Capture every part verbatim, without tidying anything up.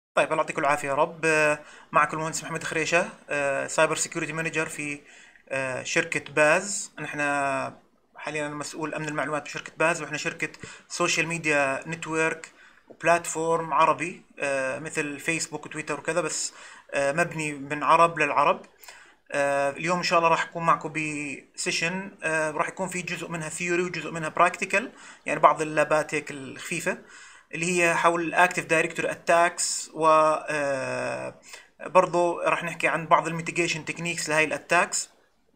طيب الله يعطيكم العافية يا رب. آه، معكم المهندس محمد خريشة، سايبر سيكيورتي مانجر في آه، شركة باز. نحن حاليا أنا مسؤول أمن المعلومات بشركة باز، وإحنا شركة سوشيال ميديا نتورك وبلاتفورم عربي، آه، مثل فيسبوك وتويتر وكذا، بس آه، مبني من عرب للعرب. آه، اليوم إن شاء الله راح أكون معكم بسيشن، آه، راح يكون في جزء منها ثيوري وجزء منها براكتيكال، يعني بعض اللابات هيك الخفيفة اللي هي حول الاكتيف دايركتوري اتاكس، و آه، برضو راح نحكي عن بعض الميتيجيشن تكنيكس لهي الاتاكس.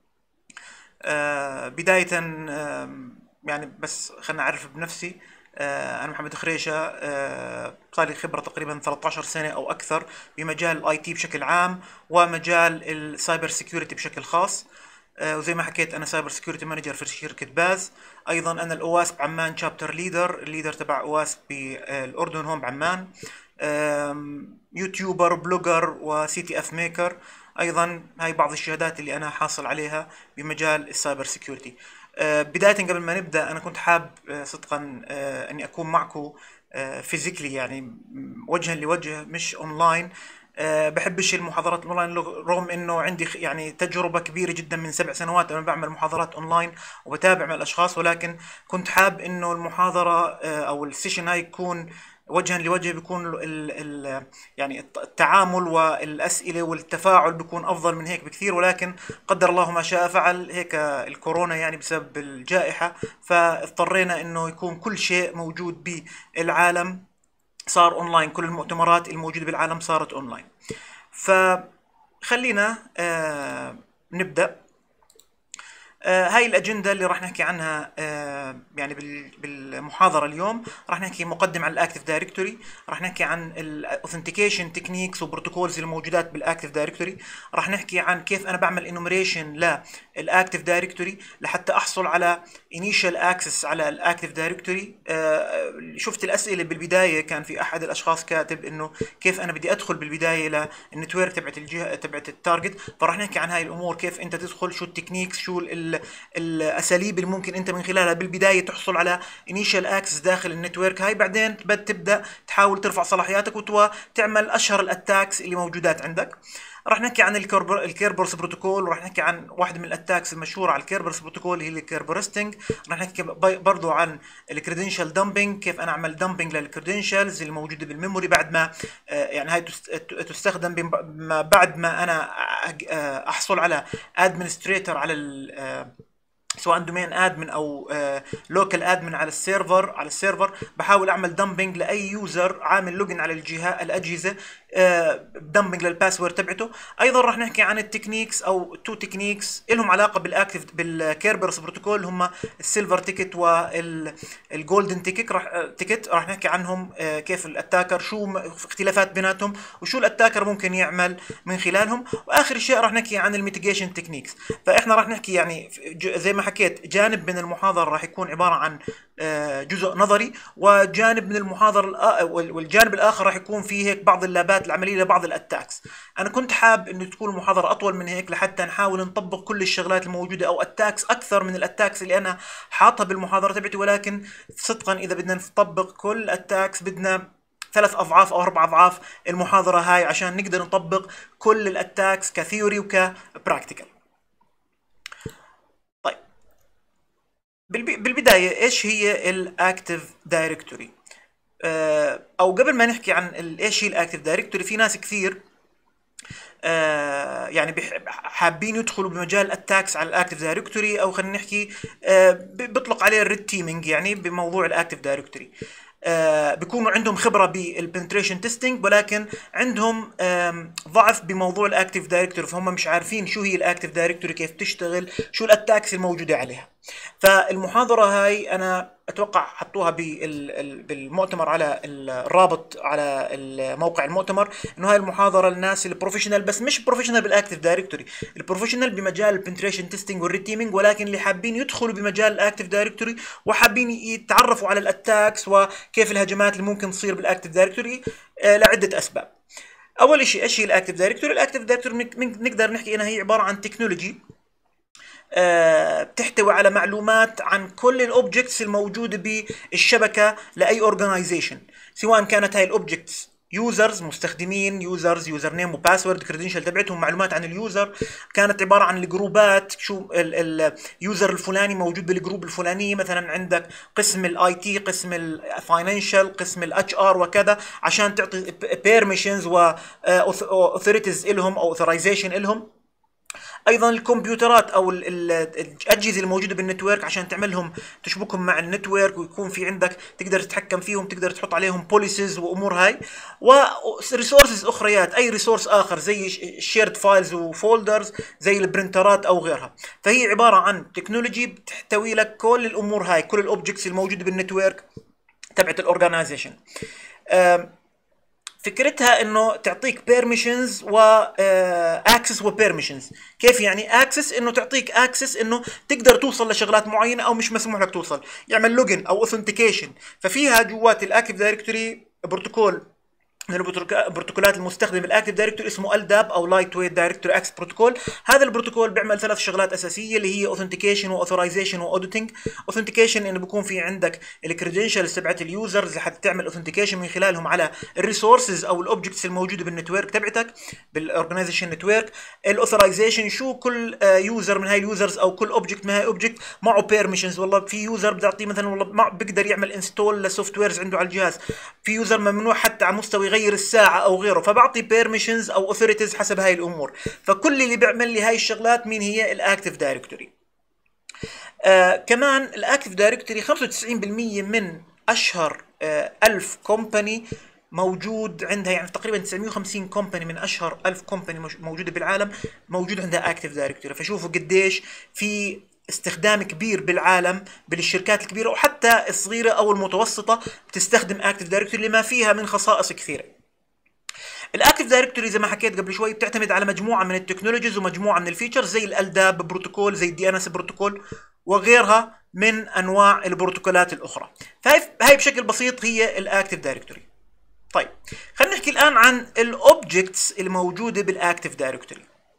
آه، بداية آم، يعني بس خلنا أعرف بنفسي. آه، أنا محمد خريشة، آه، صار لي خبرة تقريبا ثلاثة عشر سنة أو أكثر بمجال الاي تي بشكل عام، ومجال السايبر سيكيورتي بشكل خاص. آه، وزي ما حكيت أنا سايبر سيكيورتي مانجر في شركة باز. أيضا أنا الأواسب عمان شابتر ليدر، الليدر تبع أواسب بالأردن هون بعمان. آم، يوتيوبر، بلوجر، وسي تي اف ميكر. ايضا هاي بعض الشهادات اللي انا حاصل عليها بمجال السايبر سيكيورتي. آه، بداية قبل ما نبدأ أنا كنت حاب آه، صدقا آه، أني أكون معكم فيزيكلي، يعني م- وجها لوجه مش أونلاين. آه، بحبش المحاضرات الأونلاين، لغ- رغم أنه عندي خ- يعني تجربة كبيرة جدا من سبع سنوات أنا بعمل محاضرات أونلاين وبتابع مع الأشخاص، ولكن كنت حاب أنه المحاضرة آه، أو السيشن هاي يكون وجها لوجه، بيكون ال ال يعني الت- التعامل والأسئلة والتفاعل بيكون أفضل من هيك بكثير. ولكن قدر الله ما شاء فعل، هيك الكورونا يعني بسبب الجائحة، فاضطرينا انه يكون كل شيء موجود بالعالم صار اونلاين، كل المؤتمرات الموجودة بالعالم صارت اونلاين. فخلينا آه نبدأ. آه، هاي الأجندة اللي راح نحكي عنها آه، يعني بال- بالمحاضرة اليوم. راح نحكي مقدم عن الأكتيف دايركتوري، راح نحكي عن الأوثنتيكيشن تكنيكس وبروتوكولز الموجودات بالأكتيف دايركتوري، راح نحكي عن كيف أنا بعمل انوميريشن للأكتيف دايركتوري لحتى أحصل على initial access على الأكتيف دايركتوري. شفت الأسئلة بالبداية، كان في أحد الأشخاص كاتب إنه كيف أنا بدي أدخل بالبداية للنتورك تبعت الجهة تبعت التارجت. فراح نحكي عن هاي الأمور، كيف أنت تدخل، شو التكنيكس، شو ال الاساليب اللي ممكن انت من خلالها بالبدايه تحصل على انيشال اكسس داخل النتورك هاي. بعدين تبدا تحاول ترفع صلاحياتك وتعمل اشهر الاتاكس اللي موجودات عندك. راح نحكي عن الكيربرس بروتوكول، وراح نحكي عن واحده من الاتاكس المشهوره على الكيربرس بروتوكول هي الكيربرستنج. راح نحكي برضو عن الكريدنشال دامبينج، كيف انا اعمل دامبينج للكريدنشالز اللي موجوده بالميموري بعد ما آه، يعني هاي تستخدم بعد ما انا احصل على ادمنستريتور على سواء دومين ادمن او لوكال ادمن على السيرفر على السيرفر بحاول اعمل دمبنج لاي يوزر عامل لوجن على الجهات الاجهزه، دمبنج للباسورد تبعته. ايضا راح نحكي عن التكنيكس او تو تكنيكس لهم علاقه بالاكتف بالكيربرس بروتوكول، هم السيلفر تيكت والجولدن تيكت. راح تيكت راح نحكي عنهم، آه، كيف الاتاكر شو اختلافات بيناتهم وشو الاتاكر ممكن يعمل من خلالهم. واخر شيء راح نحكي عن الميتيجيشن تكنيكس. فاحنا راح نحكي يعني زي ما حكيت، جانب من المحاضرة راح يكون عبارة عن آه، جزء نظري، وجانب من المحاضرة والجانب الآخر راح يكون فيه هيك بعض اللابات العملية لبعض الأتاكس. أنا كنت حاب إنه تكون المحاضرة أطول من هيك لحتى نحاول نطبق كل الشغلات الموجودة، أو أتاكس أكثر من الأتاكس اللي أنا حاطها بالمحاضرة تبعتي. ولكن صدقا إذا بدنا نطبق كل أتاكس بدنا ثلاث اضعاف او اربع اضعاف المحاضره هاي عشان نقدر نطبق كل الاتاكس كثيوري وكبراكتيكال. طيب، بالبداية ايش هي الاكتيف دايركتوري؟ او قبل ما نحكي عن ايش هي الاكتيف دايركتوري، في ناس كثير آه يعني حابين يدخلوا بمجال التاكس على الاكتيف دايركتوري، او خلينا نحكي آه بيطلق عليه الريد تيمينج، يعني بموضوع الاكتيف دايركتوري. آه بيكونوا عندهم خبره بالبنتريشن تيستينج، ولكن عندهم ضعف بموضوع الاكتيف دايركتوري، فهم مش عارفين شو هي الاكتيف دايركتوري، كيف تشتغل، شو الاتاكس الموجوده عليها. فالمحاضره هاي انا اتوقع حطوها بالمؤتمر على الرابط على موقع المؤتمر، انه هاي المحاضره للناس البروفيشنال، بس مش بروفيشنال بالاكتيف دايركتوري، البروفيشنال بمجال البنتريشن تيستينج والريد تيمينج، ولكن اللي حابين يدخلوا بمجال الاكتيف دايركتوري وحابين يتعرفوا على الاتاكس وكيف الهجمات اللي ممكن تصير بالاكتيف دايركتوري لعده اسباب. اول شيء ايش هي الاكتيف دايركتوري؟ الاكتيف دايركتوري نقدر نحكي انها هي عباره عن تكنولوجي بتحتوي على معلومات عن كل الاوبجكتس الموجوده بالشبكه لاي اورجنايزيشن، سواء كانت هاي الاوبجكتس يوزرز مستخدمين، يوزرز يوزر نيم وباسورد، كريدنشال تبعتهم، معلومات عن اليوزر، كانت عباره عن الجروبات، شو اليوزر الفلاني موجود بالجروب الفلانيه، مثلا عندك قسم الاي تي، قسم الفاينانشال، قسم الاتش ار وكذا، عشان تعطي بيرميشنز واوثوريتيز لهم او اوثرايزيشن لهم. ايضا الكمبيوترات او الاجهزه الموجوده بالنتورك عشان تعملهم تشبكهم مع النتورك، ويكون في عندك تقدر تتحكم فيهم، تقدر تحط عليهم بوليسز وامور هاي، وريسورسز اخريات، اي ريسورس اخر زي الشيرد فايلز وفولدرز زي البرنترات او غيرها. فهي عباره عن تكنولوجي بتحتوي لك كل الامور هاي، كل الاوبجكتس الموجوده بالنتورك تبعت الاورجنايزيشن. فكرتها انه تعطيك بيرميشنز و اكسس وبيرميشنز. كيف يعني اكسس؟ انه تعطيك اكسس انه تقدر توصل لشغلات معينه او مش مسموح لك توصل، يعمل لوجن او اوثنتيكيشن. ففيها جوات الاكتيف دايركتوري بروتوكول من البروتوكولات المستخدمه بالاكتيف دايركتوري اسمه ال داب او لايت ويت دايركتوري اكسس بروتوكول. هذا البروتوكول بيعمل ثلاث شغلات اساسيه اللي هي اوثنتيكيشن واوثرايزيشن واوديتنج. اوثنتيكيشن انه بيكون في عندك الكريدنشالز تبعت اليوزرز لحتى تعمل اوثنتيكيشن من خلالهم على الريسورسز او الاوبجكتس الموجوده بالنتورك تبعتك بالاورجنايزيشن نتورك. الاوثرايزيشن شو كل يوزر من هاي اليوزرز او كل اوبجكت من هاي اوبجكت معه بيرميشنز. والله في يوزر بدي اعطيه مثلا والله ما بيقدر يعمل انستول لسوفت ويرز عنده على الجهاز، في يوزر ممنوع حتى على مستوى يغير الساعه او غيره، فبعطي بيرميشنز او اوثوريتيز حسب هاي الامور. فكل اللي بيعمل لي هاي الشغلات مين هي؟ الاكتيف دايركتوري. آه كمان الاكتيف دايركتوري خمسة وتسعين بالمئة من اشهر آه ألف كومباني موجود عندها، يعني تقريبا تسعمئة وخمسين كومباني من اشهر ألف كومباني موجوده بالعالم موجود عندها اكتيف دايركتوري. فشوفوا قديش في استخدام كبير بالعالم بالشركات الكبيره وحتى الصغيره او المتوسطه بتستخدم اكتيف دايركتوري لما فيها من خصائص كثيره. الاكتيف دايركتوري زي ما حكيت قبل شوي بتعتمد على مجموعه من التكنولوجيز ومجموعه من الفيتشرز زي الالداب بروتوكول، زي الدي ان اس بروتوكول وغيرها من انواع البروتوكولات الاخرى. فهي هي بشكل بسيط هي الاكتيف دايركتوري. طيب خلينا نحكي الان عن الاوبجكتس الموجوده بالاكتيف دايركتوري.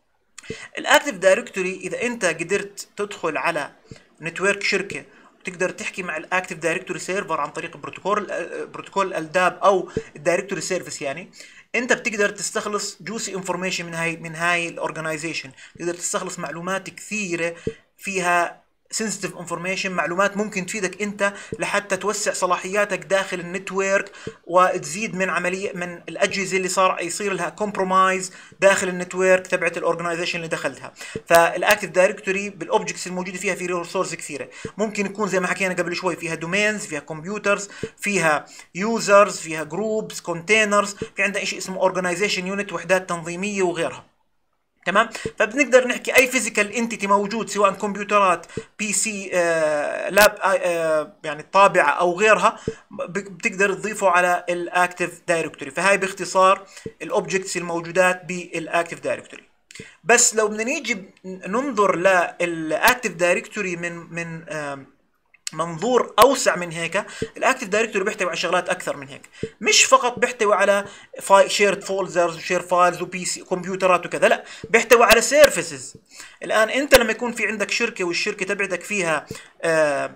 الاكتيف دايركتوري اذا انت قدرت تدخل على نتورك شركه تقدر تحكي مع الاكتيف دايركتوري سيرفر عن طريق بروتوكول بروتوكول الالداب او الدايركتوري سيرفيس، يعني انت بتقدر تستخلص جوسي انفورميشن من هاي من هاي الاورجنايزيشن، تقدر تستخلص معلومات كثيره فيها سنسيتيف انفورميشن، معلومات ممكن تفيدك انت لحتى توسع صلاحياتك داخل النتورك وتزيد من عمليه من الاجهزه اللي صار يصير لها كومبرومايز داخل النتورك تبعت الاورجنايزيشن اللي دخلتها. فالاكتيف دايركتوري بالاوبجكتس الموجوده فيها في ريسورس كثيره، ممكن يكون زي ما حكينا قبل شوي فيها دومينز، فيها كمبيوترز، فيها يوزرز، فيها جروبس، كونتينرز، في عندنا شيء اسمه اورجنايزيشن يونت وحدات تنظيميه وغيرها. تمام؟ فبنقدر نحكي اي فيزيكال انتيتي موجود سواء كمبيوترات، بي سي، آه، لاب، آه، يعني طابعه او غيرها، بتقدر تضيفه على الاكتيف دايركتوري. فهاي باختصار الاوبجكتس الموجودات بالاكتيف دايركتوري. بس لو بدنا نيجي ننظر للاكتيف دايركتوري من من آه منظور اوسع من هيك، الاكتيف دايركتوري بيحتوي على شغلات اكثر من هيك، مش فقط بيحتوي على شيرد فولدرز وشير فايلز وبي سي كمبيوترات وكذا، لا بيحتوي على سيرفيسز. الان انت لما يكون في عندك شركه والشركه تبعتك فيها آه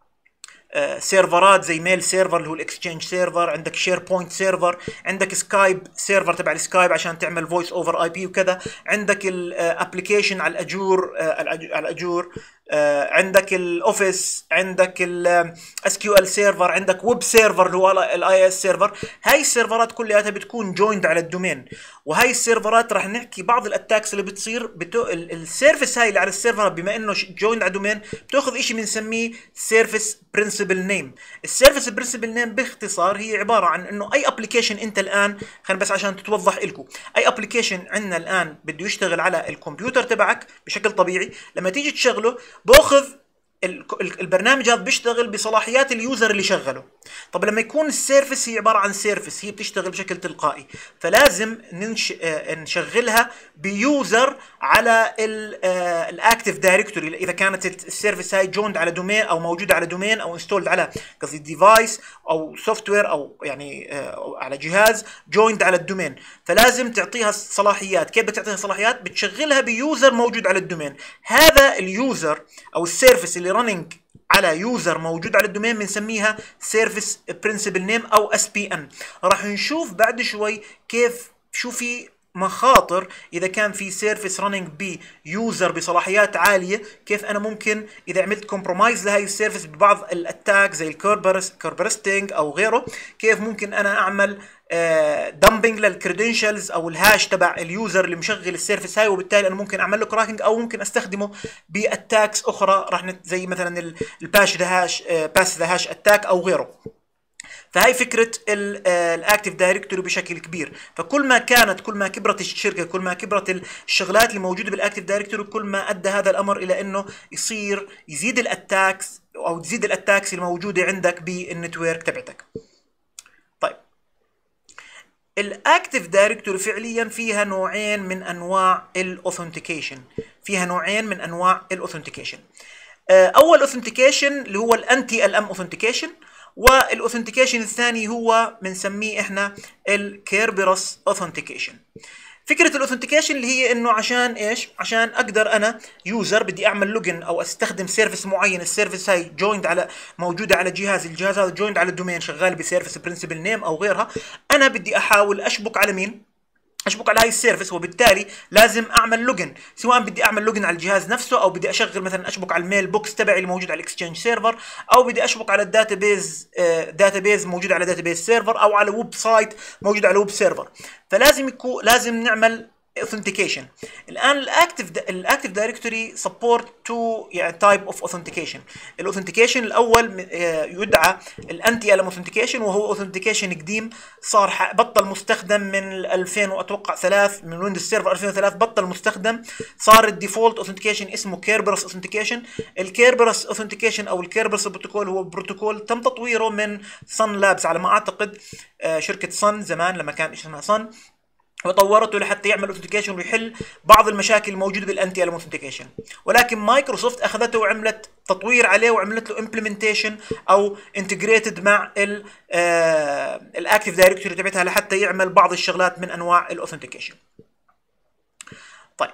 آه سيرفرات زي ميل سيرفر اللي هو الاكسشينج سيرفر، عندك شير بوينت سيرفر، عندك سكايب سيرفر تبع السكايب عشان تعمل فويس اوفر اي بي وكذا، عندك الابلكيشن على الاجور آه على الاجور آه عندك الاوفيس، عندك الاس كيو ال سيرفر، عندك ويب سيرفر اللي هو الاي اس سيرفر. هاي السيرفرات كلها بتكون جويند على الدومين، وهي السيرفرات راح نحكي بعض الاتاكس اللي بتصير بتو... السيرفيس هاي اللي على السيرفر بما انه جويند على الدومين بتاخذ شيء بنسميه سيرفيس برنسبل نيم. السيرفيس برنسبل نيم باختصار هي عباره عن انه اي ابلكيشن انت الان، خلينا بس عشان تتوضح لكم، اي ابلكيشن عندنا الان بده يشتغل على الكمبيوتر تبعك بشكل طبيعي، لما تيجي تشغله باخذ البرنامج هذا بيشتغل بصلاحيات اليوزر اللي شغله. طب لما يكون السيرفيس هي عباره عن سيرفيس هي بتشتغل بشكل تلقائي، فلازم ننش... نشغلها بيوزر على الاكتيف دايركتوري اذا كانت السيرفيس هاي جويند على دومين او موجوده على دومين او انستولد على قصدي ديفايس او سوفت وير او يعني على جهاز جويند على الدومين، فلازم تعطيها صلاحيات. كيف بتعطيها صلاحيات؟ بتشغلها بيوزر موجود على الدومين. هذا اليوزر او السيرفيس اللي رننج على يوزر موجود على الدومين بنسميها سيرفيس برنسبل نيم او اس بي ان. راح نشوف بعد شوي كيف شو في مخاطر اذا كان في سيرفيس رانينج بيوزر بصلاحيات عاليه، كيف انا ممكن اذا عملت كومبرومايز لهي السيرفيس ببعض الاتاك زي الكيربرس كيربرستنج او غيره، كيف ممكن انا اعمل دامبنج للكريدنشلز او الهاش تبع اليوزر اللي مشغل السيرفيس هاي، وبالتالي انا ممكن اعمل له كراكنج او ممكن استخدمه باتاكس اخرى راح نت زي مثلا الباش ذا هاش باس ذا هاش اتاك او غيره. فهي فكره الاكتيف دايركتوري بشكل كبير. فكل ما كانت كل ما كبرت الشركه، كل ما كبرت الشغلات اللي موجوده بالاكتيف دايركتوري، كل ما ادى هذا الامر الى انه يصير يزيد الاتاكس او تزيد الاتاكس الموجوده عندك بالنتورك تبعتك. طيب الاكتيف دايركتوري فعليا فيها نوعين من انواع الاوثنتيكيشن، فيها نوعين من انواع الاوثنتيكيشن. اول اوثنتيكيشن اللي هو الانتي ال ام اوثنتيكيشن، والاوثنتيكيشن الثاني هو بنسميه احنا الكيربيروس اوثنتيكيشن. فكره الاوثنتيكيشن اللي هي انه عشان ايش؟ عشان اقدر انا يوزر بدي اعمل لوجن او استخدم سيرفيس معين، السيرفيس هاي جويند على موجوده على جهاز، الجهاز هذا جويند على الدومين شغال بسيرفيس برنسبل نيم او غيرها، انا بدي احاول اشبك على مين؟ اشبك على هاي السيرفيس، وبالتالي لازم اعمل لوجن، سواء بدي اعمل لوجن على الجهاز نفسه او بدي اشغل مثلا اشبك على الميل بوكس تبعي اللي موجود على الاكسشينج سيرفر، او بدي اشبك على الداتابيز داتابيز موجود على داتابيز سيرفر، او على ويب سايت موجود على ويب سيرفر. فلازم يكون لازم نعمل authentication. الان الاكتيف الاكتيف دايركتوري سبورت تو يعني تايب اوف اوثنتيكيشن. الاوثنتيكيشن الاول يدعى الانتي ال ام اوثنتيكيشن، وهو اوثنتيكيشن قديم صار بطل مستخدم من ألفين واتوقع ثلاث، من ويندوز سيرفر ألفين وثلاثة بطل مستخدم، صار الديفولت اوثنتيكيشن اسمه كيربرس اوثنتيكيشن. الكيربرس اوثنتيكيشن او الكيربرس بروتوكول هو بروتوكول تم تطويره من صن لابس على ما اعتقد، شركه صن زمان لما كان اسمها صن، وطورته لحتى يعمل اوثنتيكيشن ويحل بعض المشاكل الموجوده بالانتي ال ام اوثنتيكيشن. ولكن مايكروسوفت اخذته وعملت تطوير عليه وعملت له امبلمنتيشن او انتجريتد مع الاكتيف دايركتوري تبعتها لحتى يعمل بعض الشغلات من انواع الاوثنتيكيشن. طيب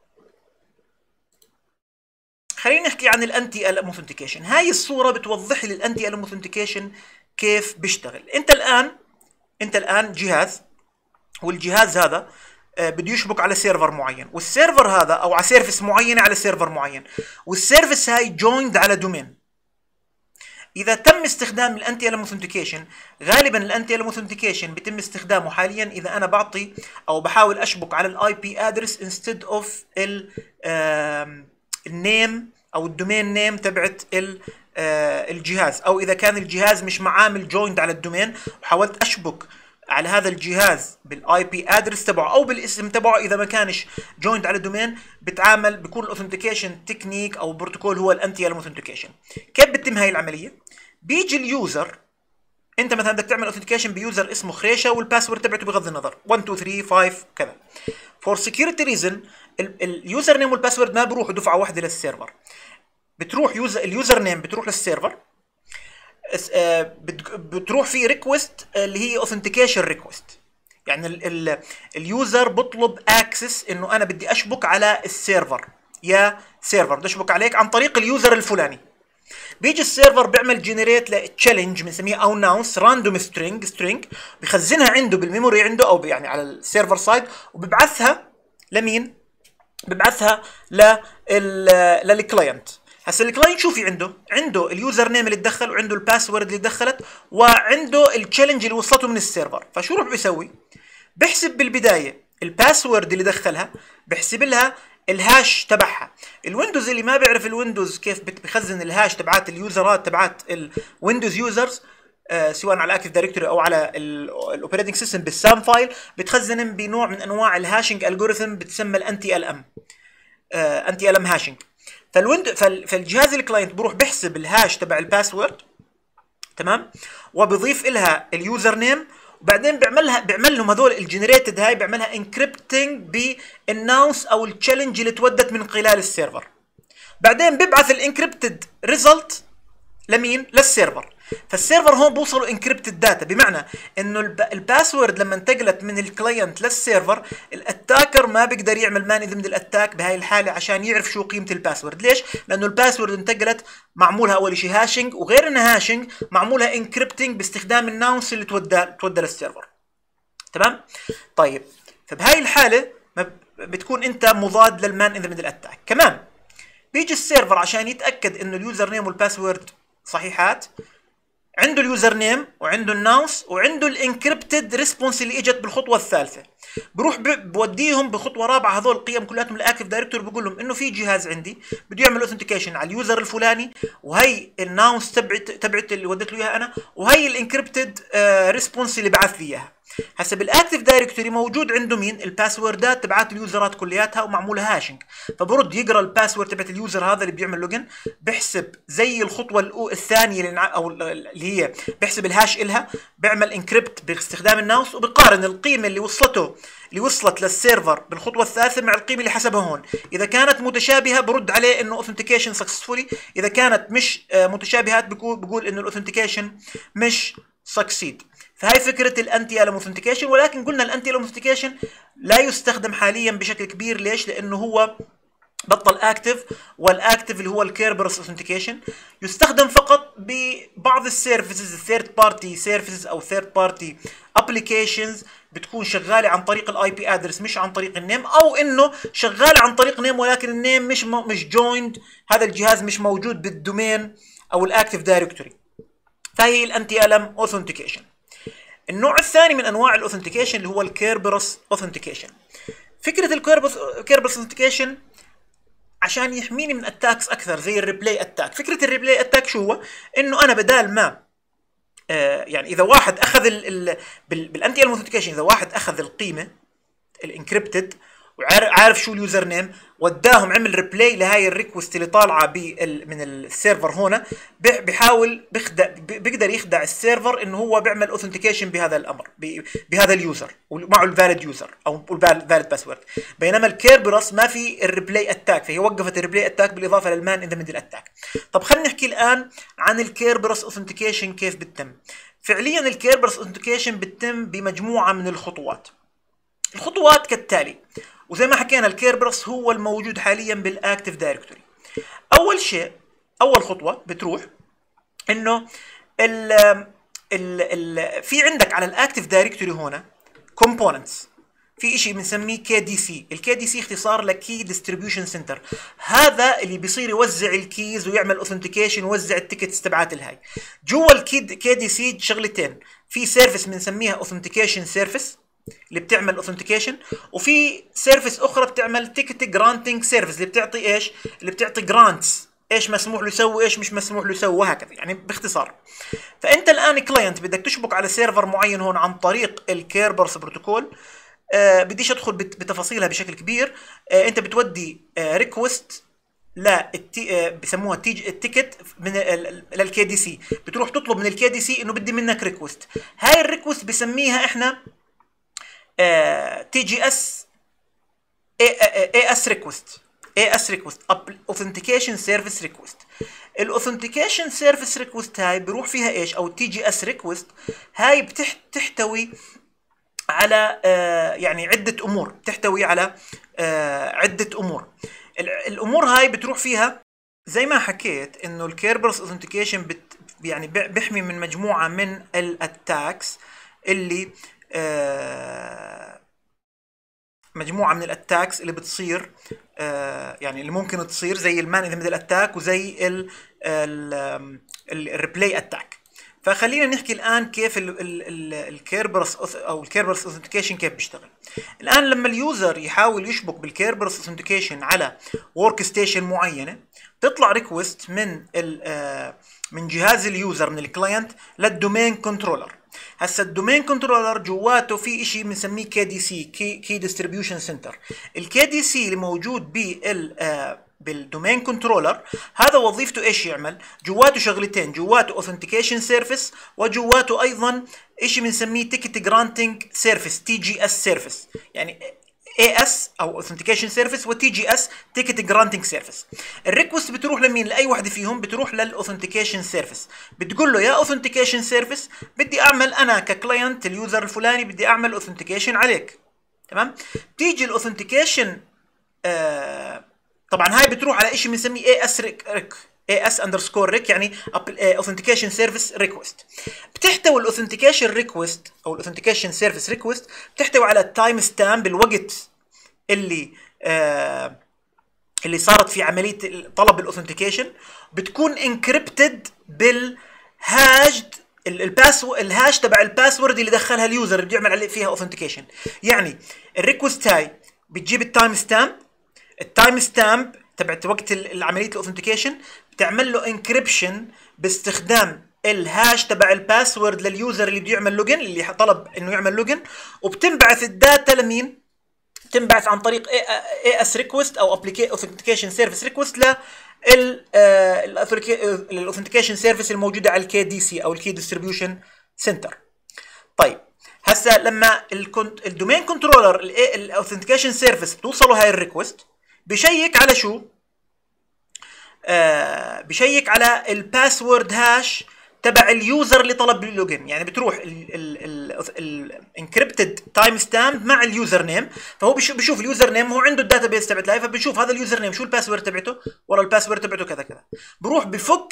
خلينا نحكي عن الانتي ال ام اوثنتيكيشن. هاي الصوره بتوضح لي الانتي ال ام اوثنتيكيشن كيف بيشتغل. انت الان انت الان جهاز، والجهاز هذا بده يشبك على سيرفر معين، والسيرفر هذا او على سيرفيس معينه على سيرفر معين، والسيرفيس هاي جويند على دومين. اذا تم استخدام الانتي ال ام اوثنتيكيشن، غالبا الانتي ال ام اوثنتيكيشن بيتم استخدامه حاليا اذا انا بعطي او بحاول اشبك على الاي بي ادرس انستد اوف النيم او الدومين نيم تبعت الجهاز، او اذا كان الجهاز مش معامل جويند على الدومين وحاولت اشبك على هذا الجهاز بالاي بي ادرس تبعه او بالاسم تبعه، اذا ما كانش جويند على الدومين بتعامل بيكون الاوثنتيكيشن تكنيك او بروتوكول هو الانتي ال ام اوثنتيكيشن. كيف بتتم هاي العمليه؟ بيجي اليوزر، انت مثلا بدك تعمل اوثنتيكيشن بيوزر اسمه خريشه والباسورد تبعته بغض النظر واحد اثنين ثلاثة خمسة كذا. فور سكيورتي ريزن اليوزر نيم والباسورد ما بيروحوا دفعه واحده للسيرفر، بتروح يوزر اليوزر نيم بتروح للسيرفر، بتروح في ريكوست اللي هي اوثنتيكيشن ريكوست، يعني ال ال اليوزر بطلب اكسس انه انا بدي اشبك على السيرفر، يا سيرفر بدي اشبك عليك عن طريق اليوزر الفلاني. بيجي السيرفر بيعمل جنريت لتشالنج بنسميه او ناونس راندوم سترينج سترينج، بخزنها عنده بالميموري عنده او يعني على السيرفر سايد، وببعثها لمين؟ ببعثها للكلاينت. هسه الكلاينت شو في عنده؟ عنده اليوزر نيم اللي تدخل، وعنده الباسورد اللي دخلت، وعنده التشالنج اللي وصلته من السيرفر. فشو راح بيسوي؟ بحسب بالبدايه الباسورد اللي دخلها، بحسب لها الهاش تبعها. الويندوز اللي ما بيعرف الويندوز كيف بخزن الهاش تبعات اليوزرات تبعات الويندوز يوزرز، آه سواء على الاكتيف دايركتوري او على الاوبريتنج سيستم بالسام فايل، بتخزن بنوع من انواع الهاشنج الجوريثم بتسمى الانتي ال ام آه انتي ال ام هاشنج. فالويند فالجهاز الكلاينت بروح بحسب الهاش تبع الباسورد، تمام، وبضيف لها اليوزر نيم، وبعدين بيعملها بيعمل لهم هذول الجنريتد هاي بيعملها انكريبتنج بالناونس او التشالنج اللي تودت من خلال السيرفر. بعدين بيبعث الانكريبتد ريزلت لمين؟ للسيرفر. فالسيرفر هون بوصلوا انكريبتد داتا، بمعنى انه الباسورد لما انتقلت من الكلاينت للسيرفر الاتاكر ما بيقدر يعمل مان ضمن الاتاك بهاي الحاله عشان يعرف شو قيمه الباسورد. ليش؟ لانه الباسورد انتقلت معمولها اول شيء هاشنج، وغير انها هاشنج معمولها انكريبتنج باستخدام الناونس اللي تودى تودى للسيرفر. تمام؟ طيب فبهاي الحاله بتكون انت مضاد للمان ضمن الاتاك. كمان بيجي السيرفر عشان يتاكد انه اليوزر نيم والباسورد صحيحات، عنده اليوزر نيم وعنده الناونس وعنده الانكريبتد ريسبونس اللي اجت بالخطوه الثالثه، بروح بوديهم بخطوه رابعه هذول القيم كلياتهم الاكتف دايركتوري، بقول لهم انه في جهاز عندي بده يعمل اوثنتيكيشن على اليوزر الفلاني، وهي الناونس تبعت تبعت اللي وديت له اياها انا، وهي الانكريبتد ريسبونس اللي بعث لي اياها. هسه بالاكتف دايركتوري موجود عنده مين؟ الباسوردات تبعت اليوزرات كلياتها ومعمولها هاشنج، فبرد يقرا الباسورد تبعت اليوزر هذا اللي بيعمل لوجن، بحسب زي الخطوه الثانيه اللي او اللي هي بحسب الهاش الها، بيعمل انكريبت باستخدام الناوس، وبقارن القيمه اللي وصلته اللي وصلت للسيرفر بالخطوه الثالثه مع القيمه اللي حسبها هون. اذا كانت متشابهه برد عليه انه اوثنتيكيشن سكسسفولي، اذا كانت مش متشابهات بقول بقول انه الاوثنتيكيشن مش سكسيد. فهي فكره الانتي الم اوثنتيكيشن، ولكن قلنا الانتي الم اوثنتيكيشن لا يستخدم حاليا بشكل كبير. ليش؟ لانه هو بطل اكتف، والاكتف اللي هو الكيربرس اوثنتيكيشن يستخدم فقط ببعض السيرفيسز الثيرد بارتي سيرفيسز او ثيرد بارتي ابلكيشنز بتكون شغاله عن طريق الاي بي ادرس مش عن طريق النيم، او انه شغاله عن طريق نيم ولكن النيم مش مش جويند، هذا الجهاز مش موجود بالدومين او الاكتف دايركتوري. فهي الانتي الم اوثنتيكيشن. النوع الثاني من انواع الاوثنتيكيشن اللي هو الكيربرس اوثنتيكيشن. فكره الكيربرس كيربرس اوثنتيكيشن عشان يحميني من اتاكس اكثر زي الريبلاي اتاك. فكره الريبلاي اتاك شو هو؟ انه انا بدال ما آه يعني اذا واحد اخذ بالانتي الم اوثنتيكيشن، اذا واحد اخذ القيمه الانكريبتد وعارف شو اليوزر نيم، وداهم عمل ريبلاي لهاي الريكوست اللي طالعه من السيرفر هنا، بيحاول بيخدع بيقدر يخدع السيرفر انه هو بيعمل اوثنتيكيشن بهذا الامر بهذا اليوزر ومعه الفاليد يوزر او الفاليد باسورد. بينما الكيربرس ما في الريبلاي اتاك، فهي وقفت الريبلاي اتاك بالاضافه للمان ان ذا ميدل اتاك. طب خلينا نحكي الان عن الكيربرس اوثنتيكيشن كيف بتتم. فعليا الكيربرس اوثنتيكيشن بتتم بمجموعه من الخطوات. الخطوات كالتالي، وزي ما حكينا الكيربرس هو الموجود حاليا بالاكتف دايركتوري. اول شيء اول خطوه بتروح انه ال ال ال في عندك على الاكتف دايركتوري هنا كومبوننتس، في شيء بنسميه كي دي سي. الكي دي سي اختصار لكي ديستريبيوشن سنتر، هذا اللي بيصير يوزع الكيز ويعمل اوثنتيكيشن ويوزع التيكتس تبعات الهاي. جوا الكي دي سي شغلتين، في سيرفيس بنسميها اوثنتيكيشن سيرفيس اللي بتعمل اوثنتيكيشن، وفي سيرفيس اخرى بتعمل تيكت جرانتنج سيرفيس اللي بتعطي ايش؟ اللي بتعطي جرانتس، ايش مسموح له يسوي ايش مش مسموح له يسوي، وهكذا يعني باختصار. فانت الان كلاينت بدك تشبك على سيرفر معين هون عن طريق الكيربرس بروتوكول. آه بديش ادخل بتفاصيلها بشكل كبير. آه انت بتودي آه ريكوست لا التي... بسموها تيج... التيكت من للكي دي سي، بتروح تطلب من الكي دي سي انه بدي منك ريكوست. هاي الريكوست بسميها احنا تي جي اس اي اس ريكوست اي اس ريكوست اوثنتيكيشن سيرفيس ريكوست. الاوثنتيكيشن سيرفيس ريكوست هاي بروح فيها ايش؟ او التي جي اس ريكوست هاي بتحتوي على آه يعني عده امور، بتحتوي على آه عده امور. الامور هاي بتروح فيها زي ما حكيت انه الكيربرس اوثنتيكيشن يعني بيحمي من مجموعه من الاتاكس اللي آه مجموعه من الاتاكس اللي بتصير آه يعني اللي ممكن تصير زي المان ان ذا ميدل اتاك وزي الريبلاي اتاك. فخلينا نحكي الان كيف الكيربرس او الكيربرس اوثنتيكيشن كيف بيشتغل. الان لما اليوزر يحاول يشبك بالكيربرس اوثنتيكيشن على ورك ستيشن معينه، تطلع ريكوست من من جهاز اليوزر من الكلاينت للدومين كنترولر. هسا الدومين كنترولر جواته في شيء بنسميه كي دي سي كي كي ديستريبيوشن سنتر. الكي دي سي اللي موجود بال بالدومين كنترولر هذا وظيفته ايش يعمل؟ جواته شغلتين، جواته اوثنتيكيشن سيرفيس وجواته ايضا شيء بنسميه تيكت جرانتنج سيرفيس تي جي اس سيرفيس. يعني اي اس او اوثنتيكيشن سيرفيس وتي جي اس تيكت جرانتنج سيرفيس. الريكوست بتروح لمين؟ لاي واحده فيهم بتروح للاوثنتيكيشن سيرفيس، بتقول له يا اوثنتيكيشن سيرفيس بدي اعمل انا ككلاينت اليوزر الفلاني بدي اعمل اوثنتيكيشن عليك. تمام؟ بتيجي الاوثنتيكيشن آه طبعا هاي بتروح على شيء بنسميه اي اس ريك ريك اي اس اندرسكور ريك يعني اوثنتيكيشن سيرفيس ريكوست. بتحتوي الاوثنتيكيشن ريكوست او الاوثنتيكيشن سيرفيس ريكوست بتحتوي على التايم ستامب الوقت اللي آه اللي صارت في عمليه طلب الاوثنتيكيشن، بتكون انكريبتد بالهاش الباسورد الهاش تبع الباسورد اللي دخلها اليوزر اللي بيعمل عليه فيها اوثنتيكيشن. يعني الريكوست هاي بتجيب التايم ستامب، التايم ستامب تبعت وقت عمليه الاوثنتيكيشن بتعمل له انكريبشن باستخدام الهاش تبع الباسورد لليوزر اللي بده يعمل لوجن اللي طلب انه يعمل لوجن، وبتنبعث الداتا لمين؟ بتنبعث عن طريق اي اس ريكوست او اوثنتيكيشن سيرفيس ريكوست ل الاوثنتيكيشن سيرفيس الموجوده على الكي دي سي او الكي ديستريبيوشن سنتر. طيب هسه لما الدومين كنترولر الاوثنتيكيشن سيرفيس بتوصله هاي الريكوست بشيك على شو؟ آه بشيك على الباسورد هاش تبع اليوزر اللي طلب اللوجن. يعني بتروح الانكريبتد تايم ستامب مع اليوزر نيم، فهو بشوف اليوزر نيم، هو عنده الداتا بيس تبعت لاي، فبشوف هذا اليوزر نيم شو الباسورد تبعته، والله الباسورد تبعته كذا كذا، بروح بفك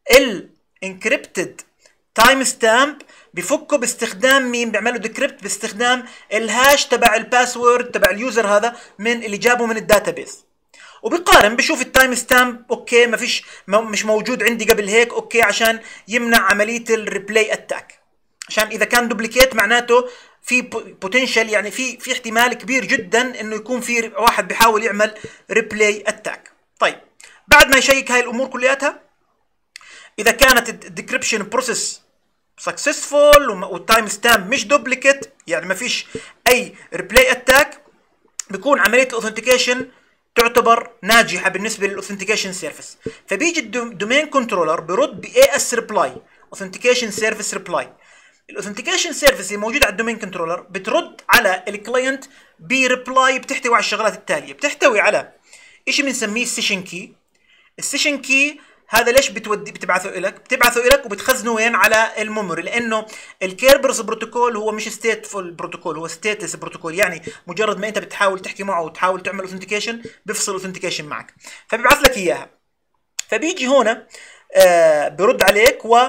الانكريبتد تايم ستامب بفكه باستخدام مين؟ بيعملوا ديكريبت باستخدام الهاش تبع الباسورد تبع اليوزر هذا من اللي جابه من الداتا بيس، وبقارن بشوف التايم ستامب اوكي ما فيش مش موجود عندي قبل هيك اوكي عشان يمنع عمليه الريبلاي اتاك، عشان اذا كان دوبليكيت معناته في بوتنشال يعني في في احتمال كبير جدا انه يكون في واحد بيحاول يعمل ريبلاي اتاك. طيب بعد ما يشيك هاي الامور كلياتها، اذا كانت الديكريبشن بروسيس سكسسفول والتايم ستامب مش دوبليكيت يعني ما فيش اي ريبلاي اتاك، بيكون عمليه الاوثنتيكيشن تعتبر ناجحه بالنسبه للاوثنتيكيشن سيرفيس. فبيجي الدومين كنترولر برد ب اي اس ريبلاي اوثنتيكيشن سيرفيس ريبلاي. الاوثنتيكيشن سيرفيس اللي موجوده على الدومين كنترولر بترد على الكلاينت بريبلاي بتحتوي على الشغلات التاليه، بتحتوي على شيء بنسميه السيشن كي. السيشن كي هذا ليش بتودي بتبعثه لك؟ بتبعثه لك وبتخزنه وين؟ على الميموري، لانه الكيربرز بروتوكول هو مش ستيتفول بروتوكول، هو ستيتلس بروتوكول، يعني مجرد ما انت بتحاول تحكي معه وتحاول تعمل اوثنتيكيشن بيفصل اوثنتيكيشن معك، فبيبعث لك اياها. فبيجي هنا آه برد عليك و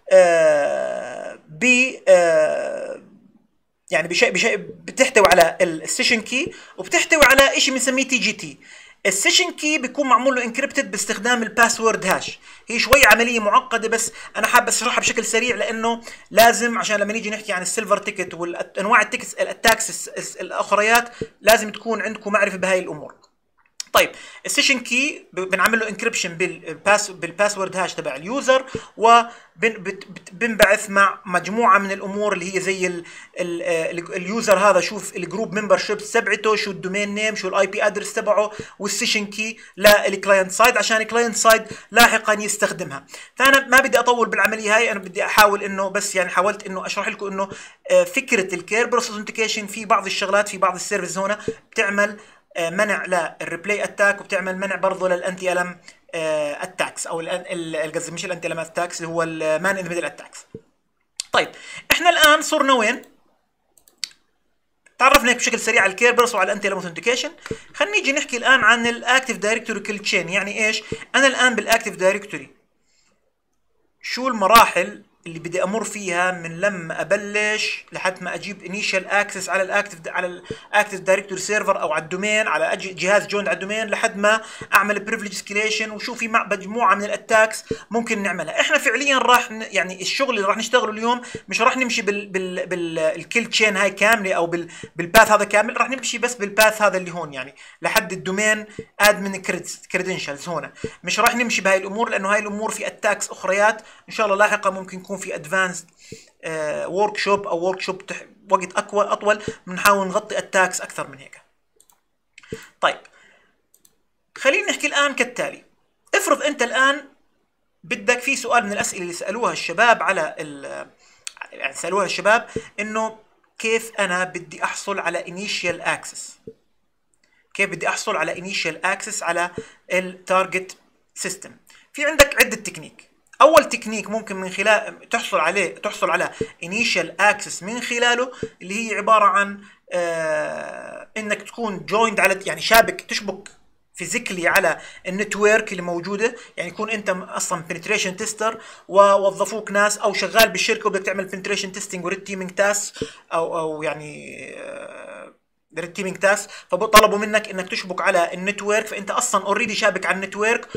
آه بي آه يعني بشيء بشيء بتحتوي على السيشن كي وبتحتوي على شيء بنسميه تي جي تي. السيشن كي بيكون معمول له انكريبتد باستخدام الباسورد هاش. هي شوي عمليه معقده بس انا حابب اشرحها بشكل سريع، لانه لازم عشان لما نيجي نحكي عن السيلفر تيكت وانواع التيكتس الاتاكس الاخريات لازم تكون عندكم معرفه بهاي الامور. طيب السيشن كي بنعمل له انكريبشن بالباس بالباسورد هاش تبع اليوزر، وبنبعث مع مجموعه من الامور اللي هي زي ال ال اليوزر هذا شوف الجروب ممبر شيب تبعته، شو الدومين نيم، شو الاي بي ادرس تبعه، والسيشن كي للكلاينت سايد عشان الكلاينت سايد لاحقا يستخدمها. فانا ما بدي اطول بالعمليه هاي، انا بدي احاول انه بس يعني حاولت انه اشرح لكم انه فكره الكيربروس اوثنتيكيشن في بعض الشغلات في بعض السيرفيس هنا بتعمل منع للريبلاي اتاك، وبتعمل منع برضه للانتي الم اتاكس او قصدي مش الانتي الم اتاكس اللي هو المان ان ميدل اتاكس. طيب احنا الان صرنا وين؟ تعرفنا هيك بشكل سريع على الكيربرس وعلى الانتي الم اوثنتيكيشن. خلينا نيجي نحكي الان عن الاكتيف دايركتوري كل تشين. يعني ايش؟ انا الان بالاكتيف دايركتوري شو المراحل اللي بدي امر فيها من لما ابلش لحد ما اجيب انيشال اكسس على الاكتف على الاكتف دايركتوري سيرفر او على الدومين على جهاز جويند على الدومين لحد ما اعمل بريفليج اسكيليشن، وشو في مجموعه من الاتاكس ممكن نعملها. احنا فعليا راح يعني الشغل اللي راح نشتغله اليوم مش راح نمشي بال بال بالكيل تشين هاي كامله او بال بالباث هذا كامل، راح نمشي بس بالباث هذا اللي هون يعني لحد الدومين ادمن كريدنشالز. هنا مش راح نمشي بهاي الامور لانه هاي الامور في اتاكس اخريات ان شاء الله لاحقا ممكن يكون في ادفانسد ورك شوب او ورك شوب وقت اقوى اطول بنحاول نغطي اتاكس اكثر من هيك. طيب خلينا نحكي الان كالتالي. افرض انت الان بدك في سؤال من الاسئله اللي سالوها الشباب على ال يعني سالوها الشباب انه كيف انا بدي احصل على انيشال اكسس. كيف بدي احصل على انيشال اكسس على التارجت سيستم. في عندك عده تكنيك. اول تكنيك ممكن من خلال تحصل عليه تحصل على انيشال اكسس من خلاله، اللي هي عباره عن آه انك تكون جويند على، يعني شابك، تشبك فيزيكلي على النتورك اللي موجوده. يعني يكون انت اصلا بنتريشن تيستر ووظفوك ناس، او شغال بالشركه وبدك تعمل بنتريشن تيستنج وريد تيمينج تاس، او او يعني ريد تيمينج تاس، فطلبوا منك انك تشبك على النتورك، فانت اصلا اوريدي شابك على النتورك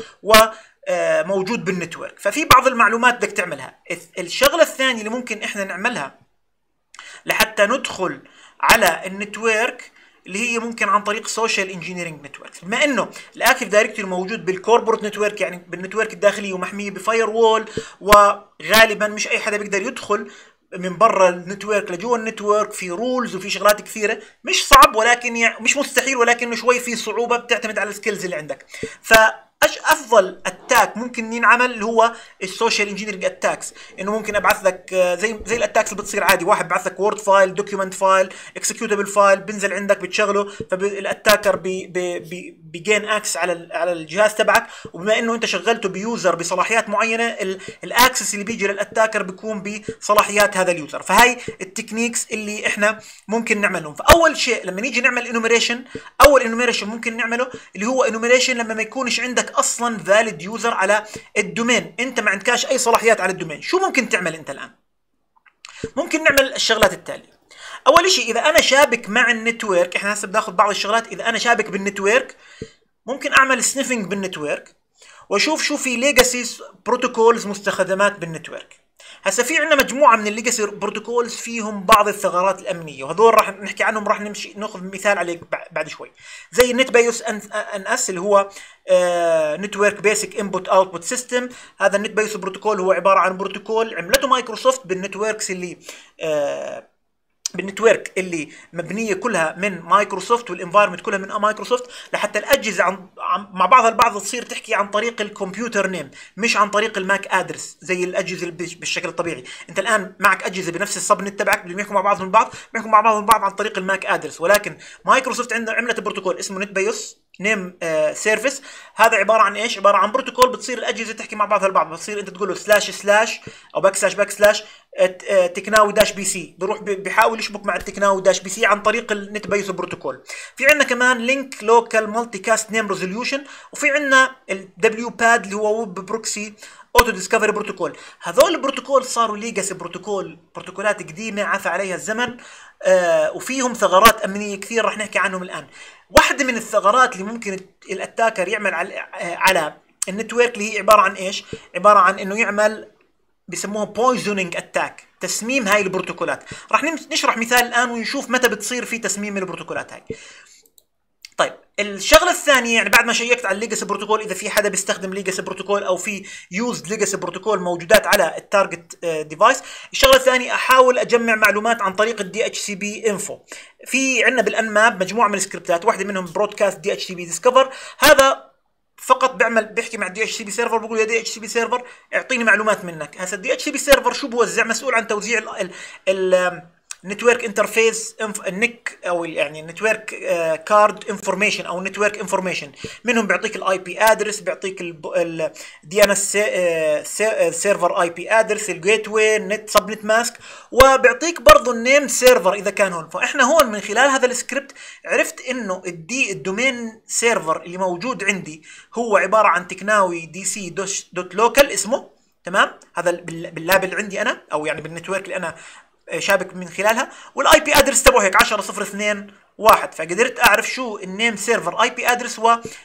وموجود بالنتورك، ففي بعض المعلومات بدك تعملها. الشغله الثانيه اللي ممكن احنا نعملها لحتى ندخل على النتورك، اللي هي ممكن عن طريق سوشيال انجينيرنج نتورك. بما انه الاكتيف دايركتوري موجود بالكوربورت نتورك، يعني بالنتورك الداخليه ومحميه بفاير وول، وغالبا مش اي حدا بيقدر يدخل من برا النتورك لجوا النتورك، في رولز وفي شغلات كثيره. مش صعب ولكن يعني مش مستحيل، ولكنه شوي في صعوبه، بتعتمد على السكيلز اللي عندك. ف افضل اتاك ممكن ينعمل اللي هو السوشيال انجينيرنج اتاكس، انه ممكن ابعث لك زي زي الاتاكس اللي بتصير عادي، واحد ببعث لك وورد فايل، دوكيومنت فايل، اكسكيوتبل فايل، بنزل عندك بتشغله، فالاتاكر بي بي بي بيجين اكس على على الجهاز تبعك، وبما انه انت شغلته بيوزر بصلاحيات معينه، الاكسس اللي بيجي للاتاكر بيكون بصلاحيات هذا اليوزر. فهي التكنيكس اللي احنا ممكن نعملهم. فاول شيء لما نيجي نعمل انوميريشن، اول انوميريشن ممكن نعمله اللي هو انوميريشن لما ما يكونش عندك اصلا فاليد يوزر على الدومين، انت ما عندكاش اي صلاحيات على الدومين. شو ممكن تعمل انت الان؟ ممكن نعمل الشغلات التاليه. اول شيء اذا انا شابك مع النتورك، احنا هسه بناخذ بعض الشغلات. اذا انا شابك بالنتورك ممكن اعمل سنيفنج بالنتورك واشوف شو في ليجاسي بروتوكولز مستخدمات بالنتورك. هسه في عندنا مجموعه من الليجاسي بروتوكولز فيهم بعض الثغرات الامنيه، وهذول راح نحكي عنهم، راح نمشي ناخذ مثال عليه بعد شوي. زي النت بايوس ان اس اللي هو نتورك بيسك انبوت اوتبوت سيستم. هذا النت بايوس بروتوكول هو عباره عن بروتوكول عملته مايكروسوفت بالنتوركس اللي آه بالنتورك اللي مبنيه كلها من مايكروسوفت، والانفايرمنت كلها من مايكروسوفت، لحتى الاجهزه عن مع بعضها البعض تصير تحكي عن طريق الكمبيوتر نيم، مش عن طريق الماك ادرس زي الاجهزه بالشكل الطبيعي. انت الان معك اجهزه بنفس السب نت تبعك بدهم يحكوا مع بعضهم البعض، بيحكوا مع بعضهم البعض عن طريق الماك ادرس، ولكن مايكروسوفت عندها عملت بروتوكول اسمه نت بايوس نيم سيرفيس. هذا عباره عن ايش؟ عباره عن بروتوكول بتصير الاجهزه تحكي مع بعضها البعض، بتصير انت تقول له سلاش سلاش او باك سلاش باك سلاش تكناوي داش بي سي، بروح بيحاول يشبك مع التكناوي داش بي سي عن طريق النت بايوس بروتوكول. في عندنا كمان لينك لوكال مالتي كاست نيم ريزوليوشن، وفي عندنا الدبليو باد اللي هو ويب بروكسي اوتو ديسكفري بروتوكول. هذول البروتوكول صاروا ليجاسي بروتوكول، بروتوكولات قديمه عفى عليها الزمن، آه وفيهم ثغرات امنيه كثير راح نحكي عنهم الان. واحده من الثغرات اللي ممكن الاتاكر يعمل على على النتورك اللي هي عباره عن ايش؟ عباره عن انه يعمل بسموها بويزنينج اتاك، تسميم هاي البروتوكولات. راح نشرح مثال الان ونشوف متى بتصير في تسميم البروتوكولات هاي. طيب الشغله الثانيه، يعني بعد ما شيكت على الليجاسي بروتوكول اذا في حدا بيستخدم ليجاسي بروتوكول او في يوزد ليجاسي بروتوكول موجودات على التارجت ديفايس، الشغله الثانيه احاول اجمع معلومات عن طريق الدي اتش سي بي انفو. في عندنا بالانماب مجموعه من السكريبتات، واحده منهم برودكاست دي اتش سي بي ديسكفر. هذا فقط بيعمل بيحكي مع الدي اتش سي بي سيرفر، بقول يا دي اتش سي بي سيرفر اعطيني معلومات منك. هسه الدي اتش سي بي سيرفر شو بوزع؟ مسؤول عن توزيع ال ال نتورك انترفيس النك او يعني نتورك كارد انفورميشن او نتورك انفورميشن. منهم بيعطيك الاي بي ادرس، بيعطيك الدي ان اس سيرفر اي بي ادرس، الجيت واي، النت سب نت ماسك، وبيعطيك برضه النيم سيرفر اذا كان هون. فاحنا هون من خلال هذا السكريبت عرفت انه الدي الدومين سيرفر اللي موجود عندي هو عباره عن تكناوي دي سي دوت لوكال اسمه، تمام؟ هذا باللاب اللي عندي انا، او يعني بالنتورك اللي انا شابك من خلالها، والاي بي ادرس تبعه هيك عشرة صفر اثنين واحد. فقدرت اعرف شو النيم سيرفر اي بي ادرس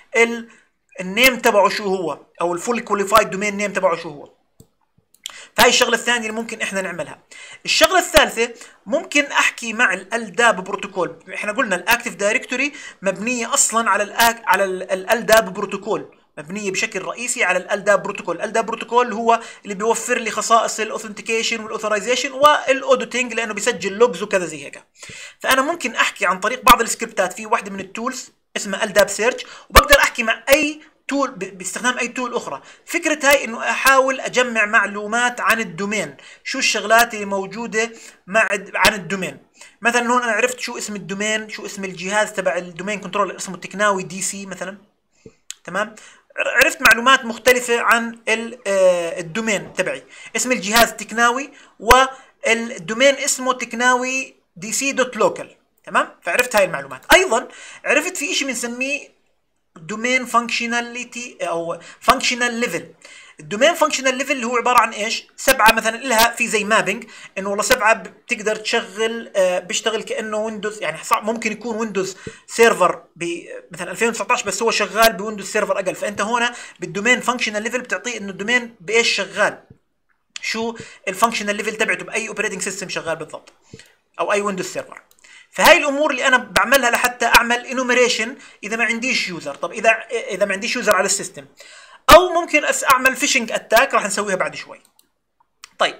والنيم تبعه شو هو، او الفول كواليفايد دومين نيم تبعه شو هو. فهي الشغله الثانيه اللي ممكن احنا نعملها. الشغله الثالثه ممكن احكي مع الالداب بروتوكول. احنا قلنا الاكتيف دايركتوري مبنيه اصلا على الأك... على الالداب بروتوكول، مبنيه بشكل رئيسي على الالداب بروتوكول. الالداب بروتوكول هو اللي بيوفر لي خصائص الاوثنتيكيشن والاوثرايزيشن والاوديتنج، لانه بيسجل لوجز وكذا زي هيك. فانا ممكن احكي عن طريق بعض السكريبتات، في واحده من التولز اسمها الداب سيرش، وبقدر احكي مع اي تول باستخدام اي تول اخرى. فكره هاي انه احاول اجمع معلومات عن الدومين، شو الشغلات اللي موجوده مع عن الدومين. مثلا هون انا عرفت شو اسم الدومين، شو اسم الجهاز تبع الدومين كنترولر، اسمه تكناوي دي سي مثلا. تمام، عرفت معلومات مختلفة عن الدومين تبعي، اسم الجهاز تكناوي والدومين اسمه تكناوي دي سي دوت لوكال. تمام، فعرفت هاي المعلومات. ايضا عرفت في اشي بنسميه دومين فانكشناليتي او فانكشنال ليفل. الدومين فانكشنال ليفل اللي هو عباره عن ايش؟ سبعه مثلا لها في زي مابينج، انه والله سبعه بتقدر تشغل آه بيشتغل كانه ويندوز، يعني ممكن يكون ويندوز سيرفر مثلا ألفين وتسعطعش بس هو شغال بويندوز سيرفر اقل. فانت هنا بالدومين فانكشنال ليفل بتعطيه انه الدومين بايش شغال، شو الفانكشنال ليفل تبعته، باي اوبريتنج سيستم شغال بالضبط، او اي ويندوز سيرفر. فهاي الامور اللي انا بعملها لحتى اعمل انوميريشن اذا ما عنديش يوزر. طب اذا اذا ما عنديش يوزر على السيستم، او ممكن اعمل فيشنج اتاك راح نسويها بعد شوي. طيب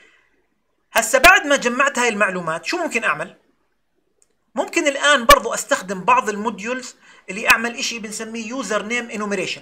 هسه بعد ما جمعت هاي المعلومات شو ممكن اعمل؟ ممكن الان برضو استخدم بعض الموديولز اللي اعمل اشي بنسميه يوزر نيم انوميريشن.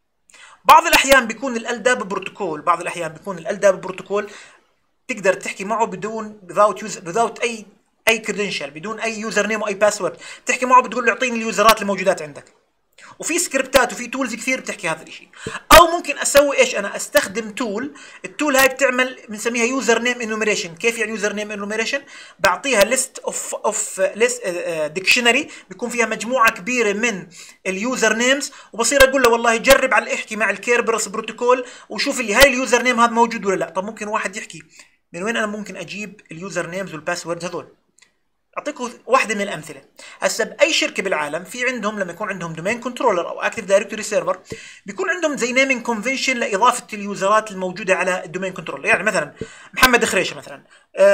بعض الاحيان بيكون الالداب بروتوكول، بعض الاحيان بيكون الالداب بروتوكول تقدر تحكي معه بدون without user without اي اي كريدنشال، بدون اي يوزر نيم واي باسورد، تحكي معه بتقول له اعطيني اليوزرات الموجودات عندك. وفي سكريبتات وفي تولز كثير بتحكي هذا الشيء. او ممكن اسوي ايش؟ انا استخدم تول، التول هاي بتعمل بنسميها يوزر نيم انوميريشن. كيف يعني يوزر نيم انوميريشن؟ بعطيها ليست اوف اوف ليست ديكشنري بيكون فيها مجموعه كبيره من اليوزر نيمز، وبصير اقول له والله جرب على احكي مع الكيربرس بروتوكول وشوف اللي هاي اليوزر نيم هذا موجود ولا لا. طب ممكن واحد يحكي من وين انا ممكن اجيب اليوزر نيمز والباسورد هذول؟ اعطيكم واحده من الامثله. هسه باي شركه بالعالم في عندهم لما يكون عندهم دومين كنترولر او اكتيف دايركتوري سيرفر بيكون عندهم زي نيمينج كونفنشن لاضافه اليوزرات الموجوده على الدومين كنترولر. يعني مثلا محمد خريشه مثلا،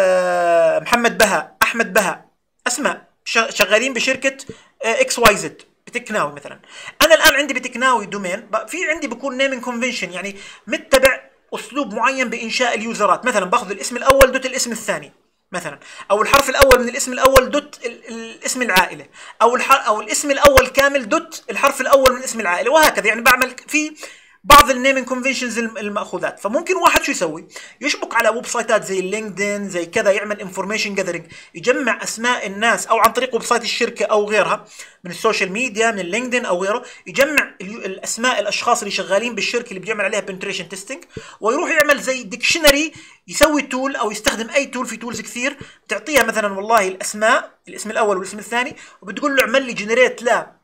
آه محمد بها، احمد بها، اسماء شغالين بشركه آه اكس واي زد بتكناوي مثلا. انا الان عندي بتكناوي دومين، في عندي بيكون نيمينج كونفنشن يعني متبع اسلوب معين بانشاء اليوزرات. مثلا باخذ الاسم الاول دوت الاسم الثاني مثلا، او الحرف الاول من الاسم الاول دوت الاسم العائله، او او الاسم الاول كامل دوت الحرف الاول من اسم العائله، وهكذا. يعني بعمل في بعض النيمينج كونفنشنز الماخوذات. فممكن واحد شو يسوي؟ يشبك على ويب سايتات زي اللينكدين زي كذا، يعمل انفورميشن جاذرينج، يجمع اسماء الناس او عن طريق ويب سايت الشركه او غيرها من السوشيال ميديا من اللينكدين او غيره، يجمع الاسماء الاشخاص اللي شغالين بالشركه اللي بيعمل عليها بنتريشن تيستنج، ويروح يعمل زي ديكشنري، يسوي تول او يستخدم اي تول، في تولز كثير بتعطيها مثلا والله الاسماء الاسم الاول والاسم الثاني، وبتقول له اعمل لي جنريت لا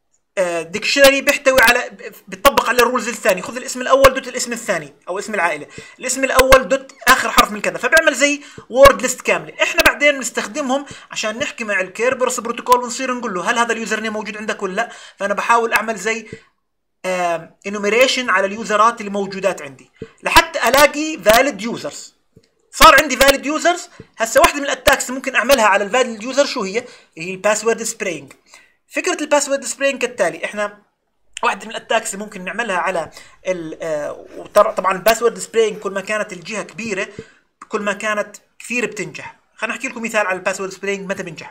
ديكشنري بيحتوي على بيطبق على الرولز الثاني. خذ الاسم الاول دوت الاسم الثاني او اسم العائله، الاسم الاول دوت اخر حرف من كذا، فبيعمل زي وورد ليست كامله. احنا بعدين بنستخدمهم عشان نحكي مع الكيربرس بروتوكول ونصير نقول له هل هذا اليوزر نيم موجود عندك ولا لا. فانا بحاول اعمل زي انوميريشن على اليوزرات اللي موجودات عندي لحتى الاقي فاليد يوزرز. صار عندي فاليد يوزرز. هسه واحده من الاتاكس ممكن اعملها على الفاليد يوزر شو هي؟ هي الباسورد سبرينج. فكره الباسورد سبرينج كالتالي، احنا واحده من الاتاكس اللي ممكن نعملها على آه طبعا الباسورد سبرينج كل ما كانت الجهه كبيره كل ما كانت كثير بتنجح. خلينا احكي لكم مثال على الباسورد سبرينج متى بنجح.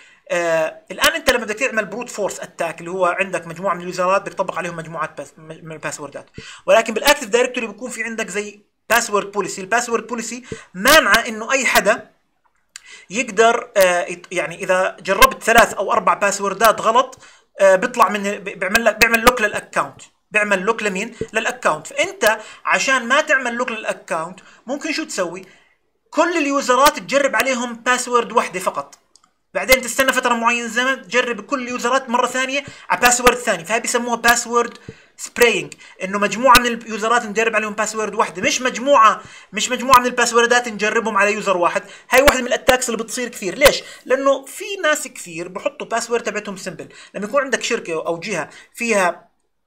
آه الان انت لما بدك تعمل بروت فورس اتاك اللي هو عندك مجموعه من اليوزرات بدك تطبق عليهم مجموعات باس من الباسوردات، ولكن بالاكتيف دايركتوري بيكون في عندك زي باسورد بوليسي. الباسورد بوليسي مانعه انه اي حدا يقدر آه يعني اذا جربت ثلاث او اربع باسوردات غلط آه بيطلع من بيعمل لك بيعمل لوك للاكونت، بيعمل لوك لمين؟ للاكونت. فانت عشان ما تعمل لوك للاكونت ممكن شو تسوي؟ كل اليوزرات تجرب عليهم باسورد واحده فقط، بعدين تستنى فتره معينه زمن تجرب كل اليوزرات مره ثانيه على باسورد ثاني. فهي بيسموها باسورد سبراينج، انه مجموعه من اليوزرات نجرب عليهم باسورد واحده، مش مجموعه مش مجموعه من الباسوردات نجربهم على يوزر واحد. هاي واحده من الاتاكس اللي بتصير كثير. ليش؟ لانه في ناس كثير بحطوا باسورد تبعتهم سمبل. لما يكون عندك شركه او جهه فيها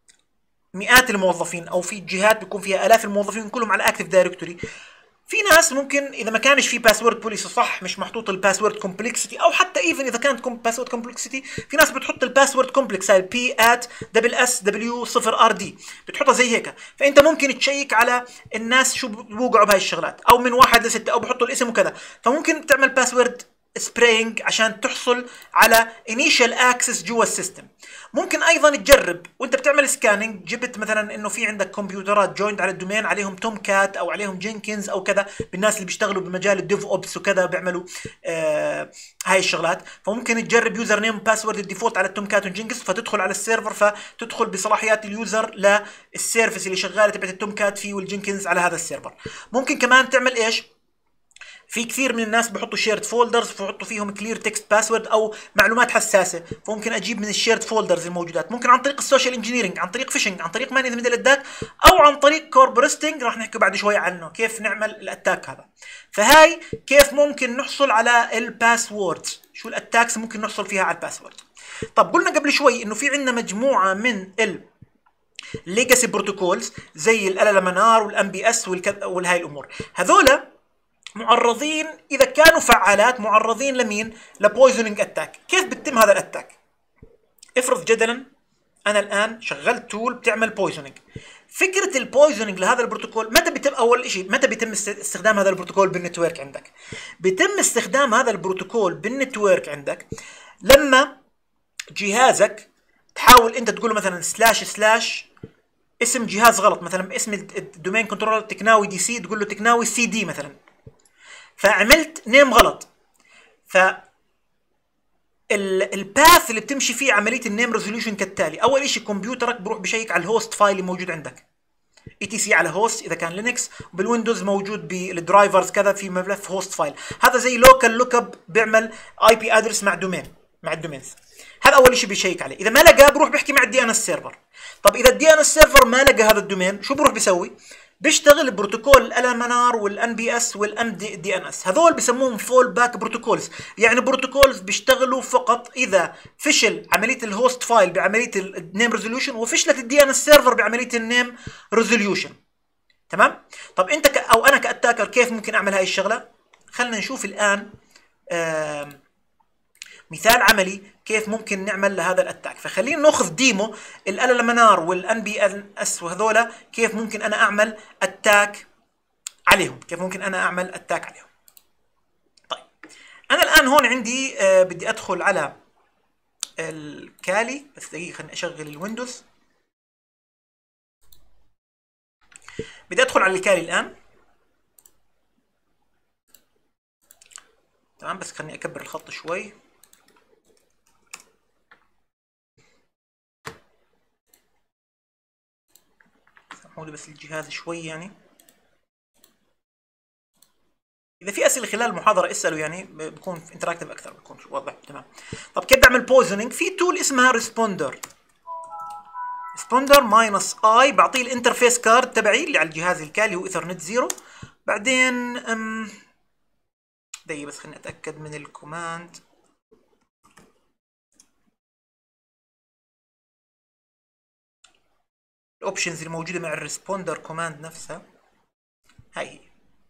مئات الموظفين او في جهات بيكون فيها الاف الموظفين كلهم على اكتيف دايركتوري، في ناس ممكن اذا ما كانش في باسورد بوليسي صح، مش محطوط الباسورد كومبلكسيتي، او حتى ايفن اذا كانت باسورد كومبلكسيتي في ناس بتحط الباسورد كومبلكس هاي بي ات دبل اس دبليو صفر ار دي بتحطها زي هيك. فانت ممكن تشيك على الناس شو بوقعوا بهاي الشغلات، او من واحد لستة، او بحطوا الاسم وكذا. فممكن تعمل باسورد سبراينج عشان تحصل على انيشال اكسس جوا السيستم. ممكن ايضا تجرب وانت بتعمل سكاننج، جبت مثلا انه في عندك كمبيوترات جويند على الدومين عليهم توم كات او عليهم جينكنز او كذا، بالناس اللي بيشتغلوا بمجال الديف اوبس وكذا بيعملوا آه هاي الشغلات، فممكن تجرب يوزر نيم وباسورد الديفولت على التوم كات وجينكنز، فتدخل على السيرفر فتدخل بصلاحيات اليوزر للسيرفيس اللي شغاله تبعت التوم كات فيه والجينكنز على هذا السيرفر. ممكن كمان تعمل ايش؟ في كثير من الناس بحطوا شيرد فولدرز بحطوا فيهم كلير تكست باسورد او معلومات حساسه، فممكن اجيب من الشيرد فولدرز الموجودات. ممكن عن طريق السوشيال انجينيرنج، عن طريق فيشنج، عن طريق ماني ميدل اتاك، او عن طريق كوربرستنج راح نحكي بعد شوي عنه كيف نعمل الاتاك هذا. فهاي كيف ممكن نحصل على الباسوردز، شو الاتاكس ممكن نحصل فيها على الباسورد. طب قلنا قبل شوي انه في عندنا مجموعه من ال ليجاسي بروتوكولز زي ال ال ام ان ار والام بي اس والهاي الامور، هذولا معرضين اذا كانوا فعالات معرضين لمين؟ لبويزنينج اتاك. كيف بتتم هذا الاتاك؟ افرض جدلا انا الان شغلت تول بتعمل بويزنينج. فكره البويزنينج لهذا البروتوكول متى بيتم؟ اول شيء متى بيتم استخدام هذا البروتوكول بالنتورك عندك؟ بيتم استخدام هذا البروتوكول بالنتورك عندك لما جهازك تحاول انت تقول له مثلا سلاش سلاش اسم جهاز غلط، مثلا اسم الدومين كنترولر تكناوي دي سي، تقول له تكناوي سي دي مثلا، فعملت نيم غلط. ف الباث اللي بتمشي فيه عمليه النيم ريزوليوشن كالتالي: اول شيء كمبيوترك بروح بشيك على الهوست فايل اللي موجود عندك، اي تي سي على هوست اذا كان لينكس، وبالويندوز موجود بالدرايفرز كذا في ملف هوست فايل، هذا زي لوكال لوك اب بيعمل اي بي ادرس مع دومين مع الدومينز. هذا اول شيء بيشيك عليه، اذا ما لقاه بروح بيحكي مع الدي ان اس سيرفر. طب اذا الدي ان اس سيرفر ما لقى هذا الدومين شو بروح بيسوي؟ بيشتغل بروتوكول ال ام ان ار والان بي اس والام دي ان اس، هذول بسموهم فول باك بروتوكولز، يعني بروتوكولز بيشتغلوا فقط اذا فشل عمليه الهوست فايل بعمليه النيم ريزوليوشن وفشلت الدي ان اس سيرفر بعمليه النيم ريزوليوشن. تمام؟ طب انت ك... او انا كاتاكر كيف ممكن اعمل هاي الشغله؟ خلينا نشوف الان آه... مثال عملي كيف ممكن نعمل لهذا الاتاك. فخلينا ناخذ ديمو ال ال ام ان ار والان بي اس وهذولا كيف ممكن انا اعمل اتاك عليهم، كيف ممكن انا اعمل اتاك عليهم. طيب انا الان هون عندي آه بدي ادخل على الكالي، بس دقيقه خليني اشغل الويندوز. بدي ادخل على الكالي الان. تمام، بس خليني اكبر الخط شوي. سامحوا لي بس الجهاز شوي، يعني اذا في اسئله خلال المحاضره اسالوا، يعني بكون انتراكتيف اكثر، بكون واضح. تمام. طب كيف بعمل بويزنينج؟ في تول اسمها ريسبوندر ريسبوندر ماينس اي، بعطيه الانترفيس كارد تبعي اللي على الجهاز الكالي هو ايثرنت زيرو. بعدين أم دقيقه بس خليني اتاكد من الكوماند. الاوبشنز اللي موجوده مع الريسبوندر كوماند نفسها هاي هي.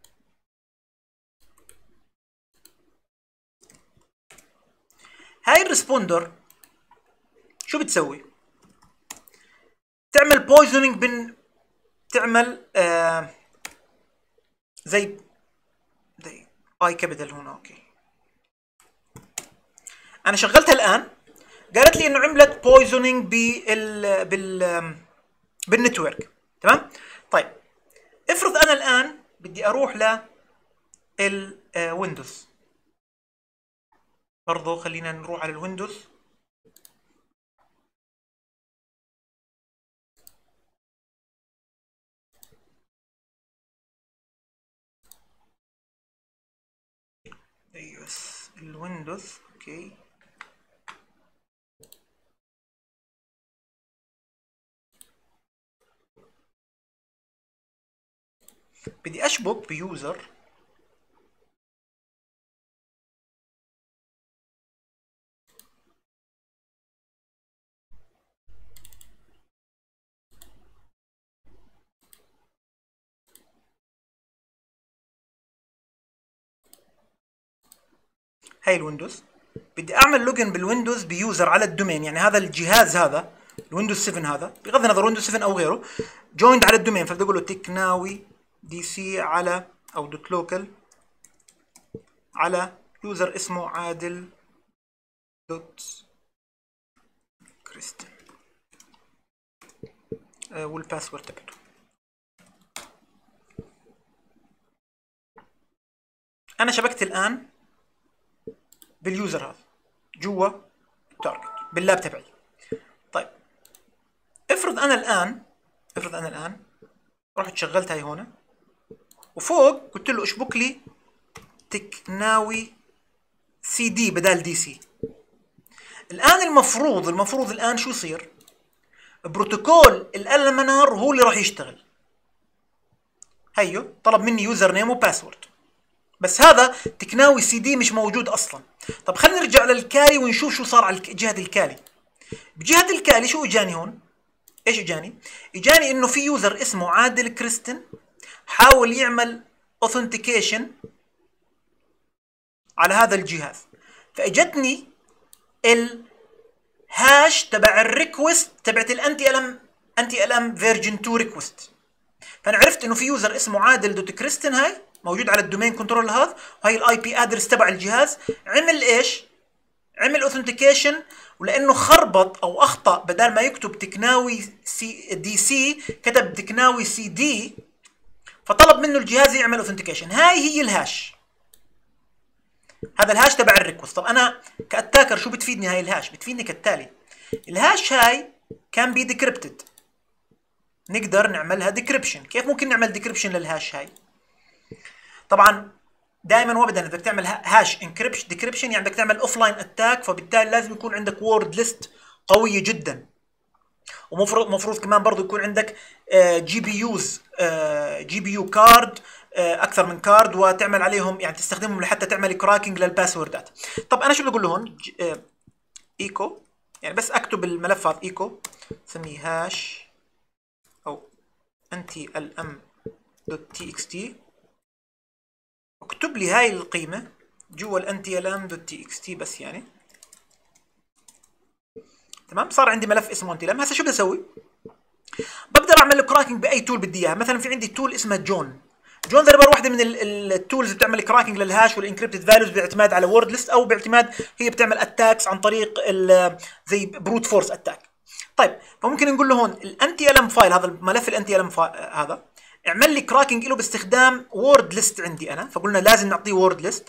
هاي الريسبوندر شو بتسوي؟ تعمل بويزنينج بن تعمل آه زي زي اي كابيتال هنا. اوكي، انا شغلتها الان، قالت لي انه عملت بويزنينج بال بال بالنتورك. تمام. طيب افرض انا الان بدي اروح ل الويندوز، برضو خلينا نروح على الويندوز. ايوه بس الويندوز. اوكي، بدي اشبك بيوزر هاي الويندوز. بدي اعمل لوجن بالويندوز بيوزر على الدومين، يعني هذا الجهاز هذا الويندوز سبعة، هذا بغض النظر ويندوز سبعة او غيره جويند على الدومين، فبدي اقول له تكناوي دي سي على او دوت لوكال على يوزر اسمه عادل دوت كريستن آه والباسورد تبعته. انا شبكت الان باليوزر هذا جوا التارجت باللاب تبعي. طيب افرض انا الان افرض انا الان رحت شغلت هاي هون وفوق قلت له اشبك لي تكناوي سي دي بدال دي سي. الان المفروض المفروض الان شو يصير؟ بروتوكول الالمنار هو اللي راح يشتغل. هيو طلب مني يوزر نيم وباسورد، بس هذا تكناوي سي دي مش موجود اصلا. طب خلينا نرجع للكالي ونشوف شو صار على جهه الكالي. بجهه الكالي شو اجاني هون؟ ايش اجاني؟ اجاني انه في يوزر اسمه عادل كريستن حاول يعمل اوثنتيكيشن على هذا الجهاز، فاجتني الهاش تبع الريكوست تبعت الانتي الم انتي الم فيرجن اتنين ريكوست. فانا عرفت انه في يوزر اسمه عادل دوت كريستن هاي موجود على الدومين كنترول هذا، وهي الاي بي ادرس تبع الجهاز. عمل ايش؟ عمل اوثنتيكيشن، ولانه خربط او اخطا بدل ما يكتب تكناوي سي دي سي كتب تكناوي سي دي، فطلب منه الجهاز يعمل اوثنتيكيشن. هاي هي الهاش، هذا الهاش تبع الريكوست. طب انا كاتاكر شو بتفيدني هاي الهاش؟ بتفيدني كالتالي: الهاش هاي كان بي ديكريبتد، نقدر نعملها ديكريبشن. كيف ممكن نعمل ديكريبشن للهاش هاي؟ طبعا دائما وابدا بدك تعمل هاش انكريبشن ديكريبشن يعني بدك تعمل اوف لاين اتاك، فبالتالي لازم يكون عندك وورد ليست قويه جدا، ومفروض مفروض كمان برضه يكون عندك جي بي يوز جي بي يو كارد اكثر من كارد، وتعمل عليهم يعني تستخدمهم لحتى تعمل كراكنج للباسوردات. طب انا شو بدي اقول له هون؟ ايكو يعني بس اكتب الملف هذا ايكو، سميه هاش او انتي ال ام دوت تي اكس تي، اكتب لي هاي القيمه جوا الانتي ال ام دوت تي اكس تي بس يعني. تمام، صار عندي ملف اسمه انتي ال ام. هسه شو بدي اسوي؟ بقدر اعمل له كراكنج باي تول بدي اياها. مثلا في عندي تول اسمها جون. جون ذا واحده من التولز بتعمل كراكنج للهاش والانكريبتد فاليوز باعتماد على وورد ليست، او باعتماد هي بتعمل اتاكس عن طريق زي بروت فورس اتاك. طيب فممكن نقول له هون الانتي ال ام فايل، هذا الملف الانتي ال ام هذا اعمل لي كراكنج له باستخدام وورد ليست عندي انا، فقلنا لازم نعطيه وورد ليست.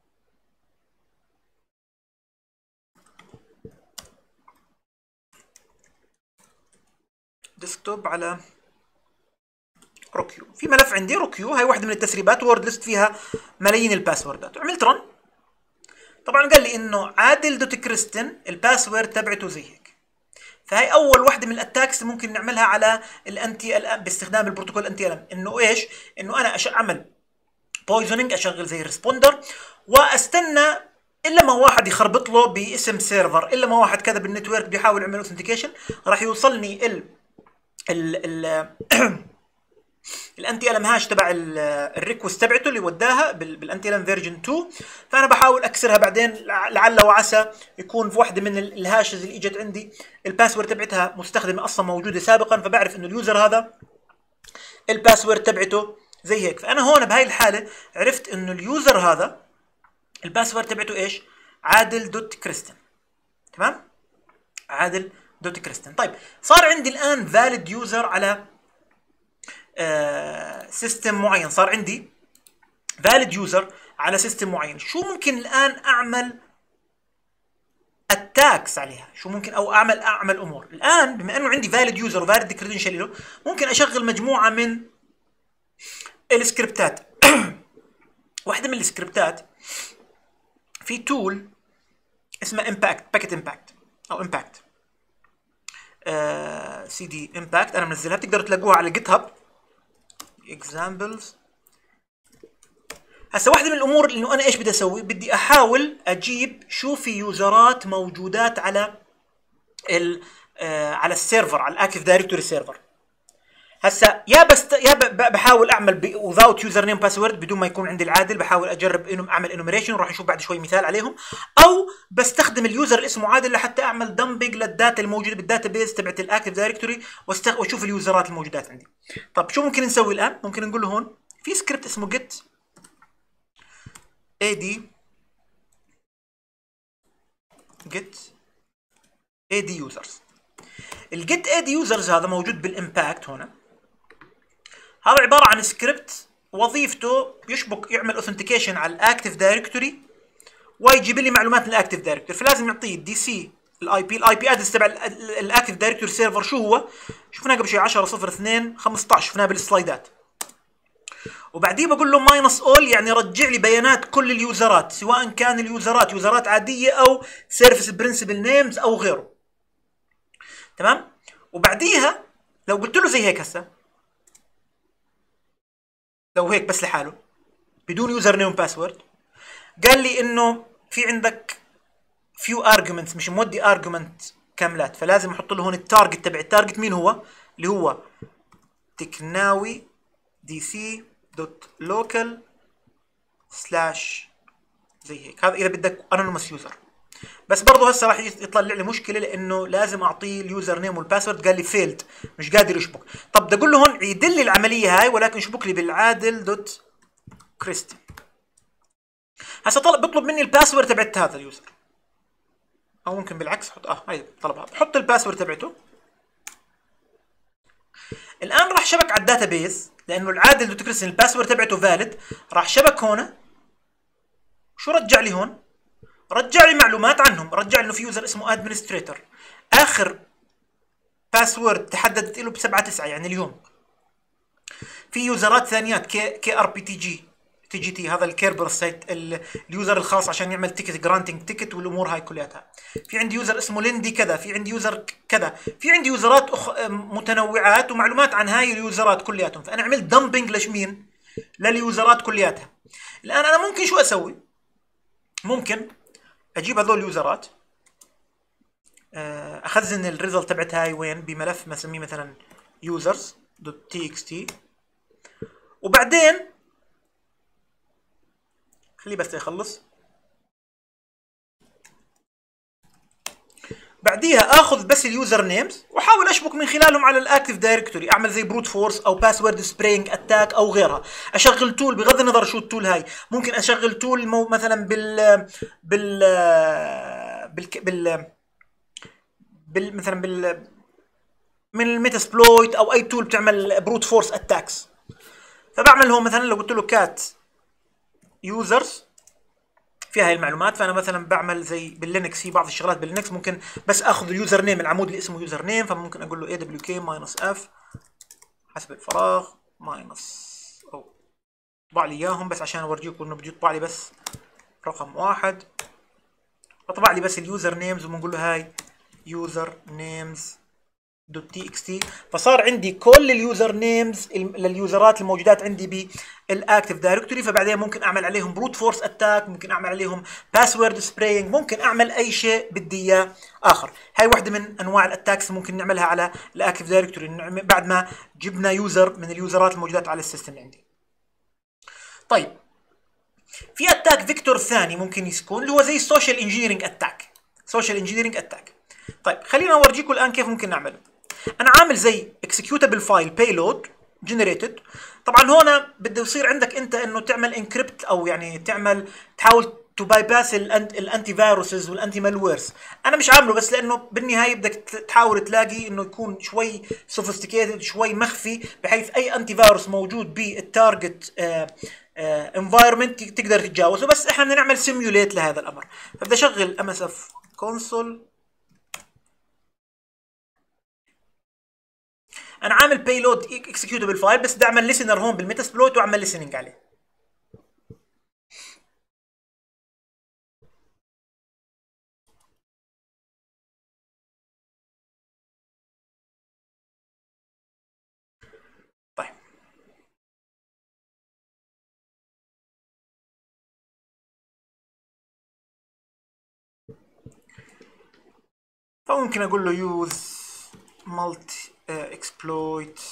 ديسكتوب على روكيو، في ملف عندي روكيو، هاي واحده من التسريبات وورد ليست فيها ملايين الباسوردات. عملت رن، طبعا قال لي انه عادل دوت كريستن الباسورد تبعته زي هيك. فهي اول واحده من الاتاكس ممكن نعملها على الانتي ال ام باستخدام البروتوكول انتي ال ام، انه ايش؟ انه انا اعمل بويزنينج، اشغل زي ريسبوندر واستنى الا ما واحد يخربط له باسم سيرفر، الا ما واحد كذا بالنتورك بيحاول يعمل اوثنتيكيشن، راح يوصلني ال ال ال الانتي ال ام هاش تبع الريكوست تبعته اللي وداها بالانتي ال ام فيرجن اتنين. فانا بحاول اكسرها بعدين لعل وعسى يكون في واحده من الهاشز اللي اجت عندي الباسورد تبعتها مستخدمه اصلا موجوده سابقا، فبعرف انه اليوزر هذا الباسورد تبعته زي هيك. فانا هون بهاي الحاله عرفت انه اليوزر هذا الباسورد تبعته ايش؟ عادل دوت كريستن. تمام؟ عادل دوت كريستن. طيب صار عندي الان فاليد يوزر على سيستم uh, معين، صار عندي فاليد يوزر على سيستم معين. شو ممكن الان اعمل اتاكس عليها؟ شو ممكن او اعمل اعمل امور الان بما انه عندي فاليد يوزر وفاليد كريدنشال له؟ ممكن اشغل مجموعه من السكريبتات. واحده من السكريبتات في تول اسمها امباكت، باكيت امباكت او امباكت سي دي امباكت، انا منزلها، بتقدروا تلاقوها على جيت هاب اكزامبلز. هسه واحده من الامور انه انا ايش بدي اسوي؟ بدي احاول اجيب شو في يوزرات موجودات على ال آه على السيرفر، على الاكتيف دايركتوري سيرفر. هسه يا بست يا بحاول اعمل without يوزر نيم باسورد بدون ما يكون عندي العادل، بحاول اجرب انه اعمل انوميريشن وراح نشوف بعد شوي مثال عليهم، او بستخدم اليوزر اللي اسمه عادل لحتى اعمل دمبنج للداتا الموجوده بالداتا بيز تبعت الاكتيف دايركتوري واشوف اليوزرات الموجودات عندي. طب شو ممكن نسوي الان؟ ممكن نقول له هون في سكريبت اسمه get ad get ad users. الجيت ad users هذا موجود بالامباكت هنا. هذا عباره عن سكريبت وظيفته يشبك يعمل اوثنتيكيشن على الاكتف دايركتوري ويجيب لي معلومات من الاكتف دايركتوري، فلازم نعطيه الدي سي الاي بي الاي بي ادرس تبع الاكتف دايركتوري سيرفر. شو هو؟ شفناه قبل شوي عشرة صفر اثنين خمسة عشر، شفناه بالسلايدات. وبعديه بقول له ماينس اول، يعني رجع لي بيانات كل اليوزرات، سواء كان اليوزرات يوزرات عاديه او سيرفيس برنسبل نيمز او غيره. تمام؟ وبعديها لو قلت له زي هيك هسه، لو هيك بس لحاله بدون يوزر نيم وباسورد، قال لي انه في عندك فيو ارجيومنتس، مش مودي ارجيومنت كاملات، فلازم احط له هون التارجت تبع التارجت. مين هو؟ اللي هو تكناوي دي سي دوت لوكال سلاش زي هيك. هذا اذا بدك انونيمس يوزر. بس برضه هسه راح يطلع لي مشكله لانه لازم اعطيه اليوزر نيم والباسورد، قال لي فيلد، مش قادر يشبك. طب بدي اقول له هون عيد لي العمليه هاي ولكن اشبك لي بالعادل دوت كريستي. هسه طلب بيطلب مني الباسورد تبعت هذا اليوزر، او ممكن بالعكس حط اه هاي طلبها، بحط الباسورد تبعته. الان راح شبك على الداتا بيز لانه العادل دوت كريستي الباسورد تبعته فاليد. راح شبك هون. شو رجع لي هون؟ رجع لي معلومات عنهم، رجع انه في يوزر اسمه ادمنستريتور، اخر باسورد تحددت له ب سبعة تسعة يعني اليوم. في يوزرات ثانيات كي كي ار بي تي جي تي جي تي، هذا الكيربروس سايت اليوزر الخاص عشان يعمل تيكت جرانتنج تيكت والامور هاي كلياتها. في عندي يوزر اسمه ليندي كذا، في عندي يوزر كذا، في عندي يوزرات أخ... متنوعات ومعلومات عن هاي اليوزرات كلياتهم. فانا عملت دمبنج لشمين؟ لليوزرات كلياتها. الان انا ممكن شو اسوي؟ ممكن اجيب هذول اليوزرات، اخزن الريزلت تبعت هاي وين؟ بملف مسميه مثلا users دوت تي اكس تي، وبعدين خليه بس يخلص. بعديها اخذ بس اليوزر نيمز واحاول اشبك من خلالهم على الاكتف دايركتوري، اعمل زي بروت فورس او باسورد سبرينج اتاك او غيرها. اشغل تول، بغض النظر شو التول هاي، ممكن اشغل تول مو مثلا بال بال بال, بال... بال... مثلا بال من الميتاسبلويت او اي تول بتعمل بروت فورس اتاكس. فبعمل هون مثلا لو قلت له كات يوزرز فيها هاي المعلومات، فانا مثلا بعمل زي باللينكس، في بعض الشغلات باللينكس ممكن بس اخذ اليوزر نيم، العمود اللي اسمه يوزر نيم، فممكن اقول له اي دبليو كي ماينس اف حسب الفراغ ماينس، او طبع لي اياهم بس عشان اورجيكم انه بده يطبع لي بس رقم واحد. فطبع لي بس اليوزر نيمز وبنقول له هاي يوزر نيمز دوت تي اكس تي. فصار عندي كل اليوزر نيمز لليوزرات الموجودات عندي بالاكتف دايركتوري. فبعدين ممكن اعمل عليهم بروت فورس اتاك، ممكن اعمل عليهم باسورد سبراينج، ممكن اعمل اي شيء بدي اياه اخر. هاي واحده من انواع الاتاكس ممكن نعملها على الاكتف دايركتوري بعد ما جبنا يوزر من اليوزرات الموجودات على السيستم عندي. طيب في اتاك فيكتور ثاني ممكن يكون اللي هو زي السوشيال انجينيرنج اتاك. سوشيال انجينيرنج اتاك. طيب خلينا اورجيكم الان كيف ممكن نعمله. انا عامل زي اكسكيوتابل فايل payload generated. طبعا هون بده يصير عندك انت انه تعمل انكريبت او يعني تعمل تحاول تو باي باس الانتي فيروسز والانتي مالويرز. انا مش عامله بس لانه بالنهايه بدك تحاول تلاقي انه يكون شوي سوفيستيكيتد، شوي مخفي، بحيث اي انتي فيروس موجود بالتارجت انفايرمنت تقدر تتجاوزه. بس احنا بدنا نعمل سيميوليت لهذا الامر. فبدي اشغل ام اس اف كونسول. انا عامل بيلود اكسكيوتبل فايل بس بدي اعمل ليسنر هون بالميتاسبلويت واعمل ليسننج عليه. طيب فممكن اقول له يوز مالتي اكسبلويت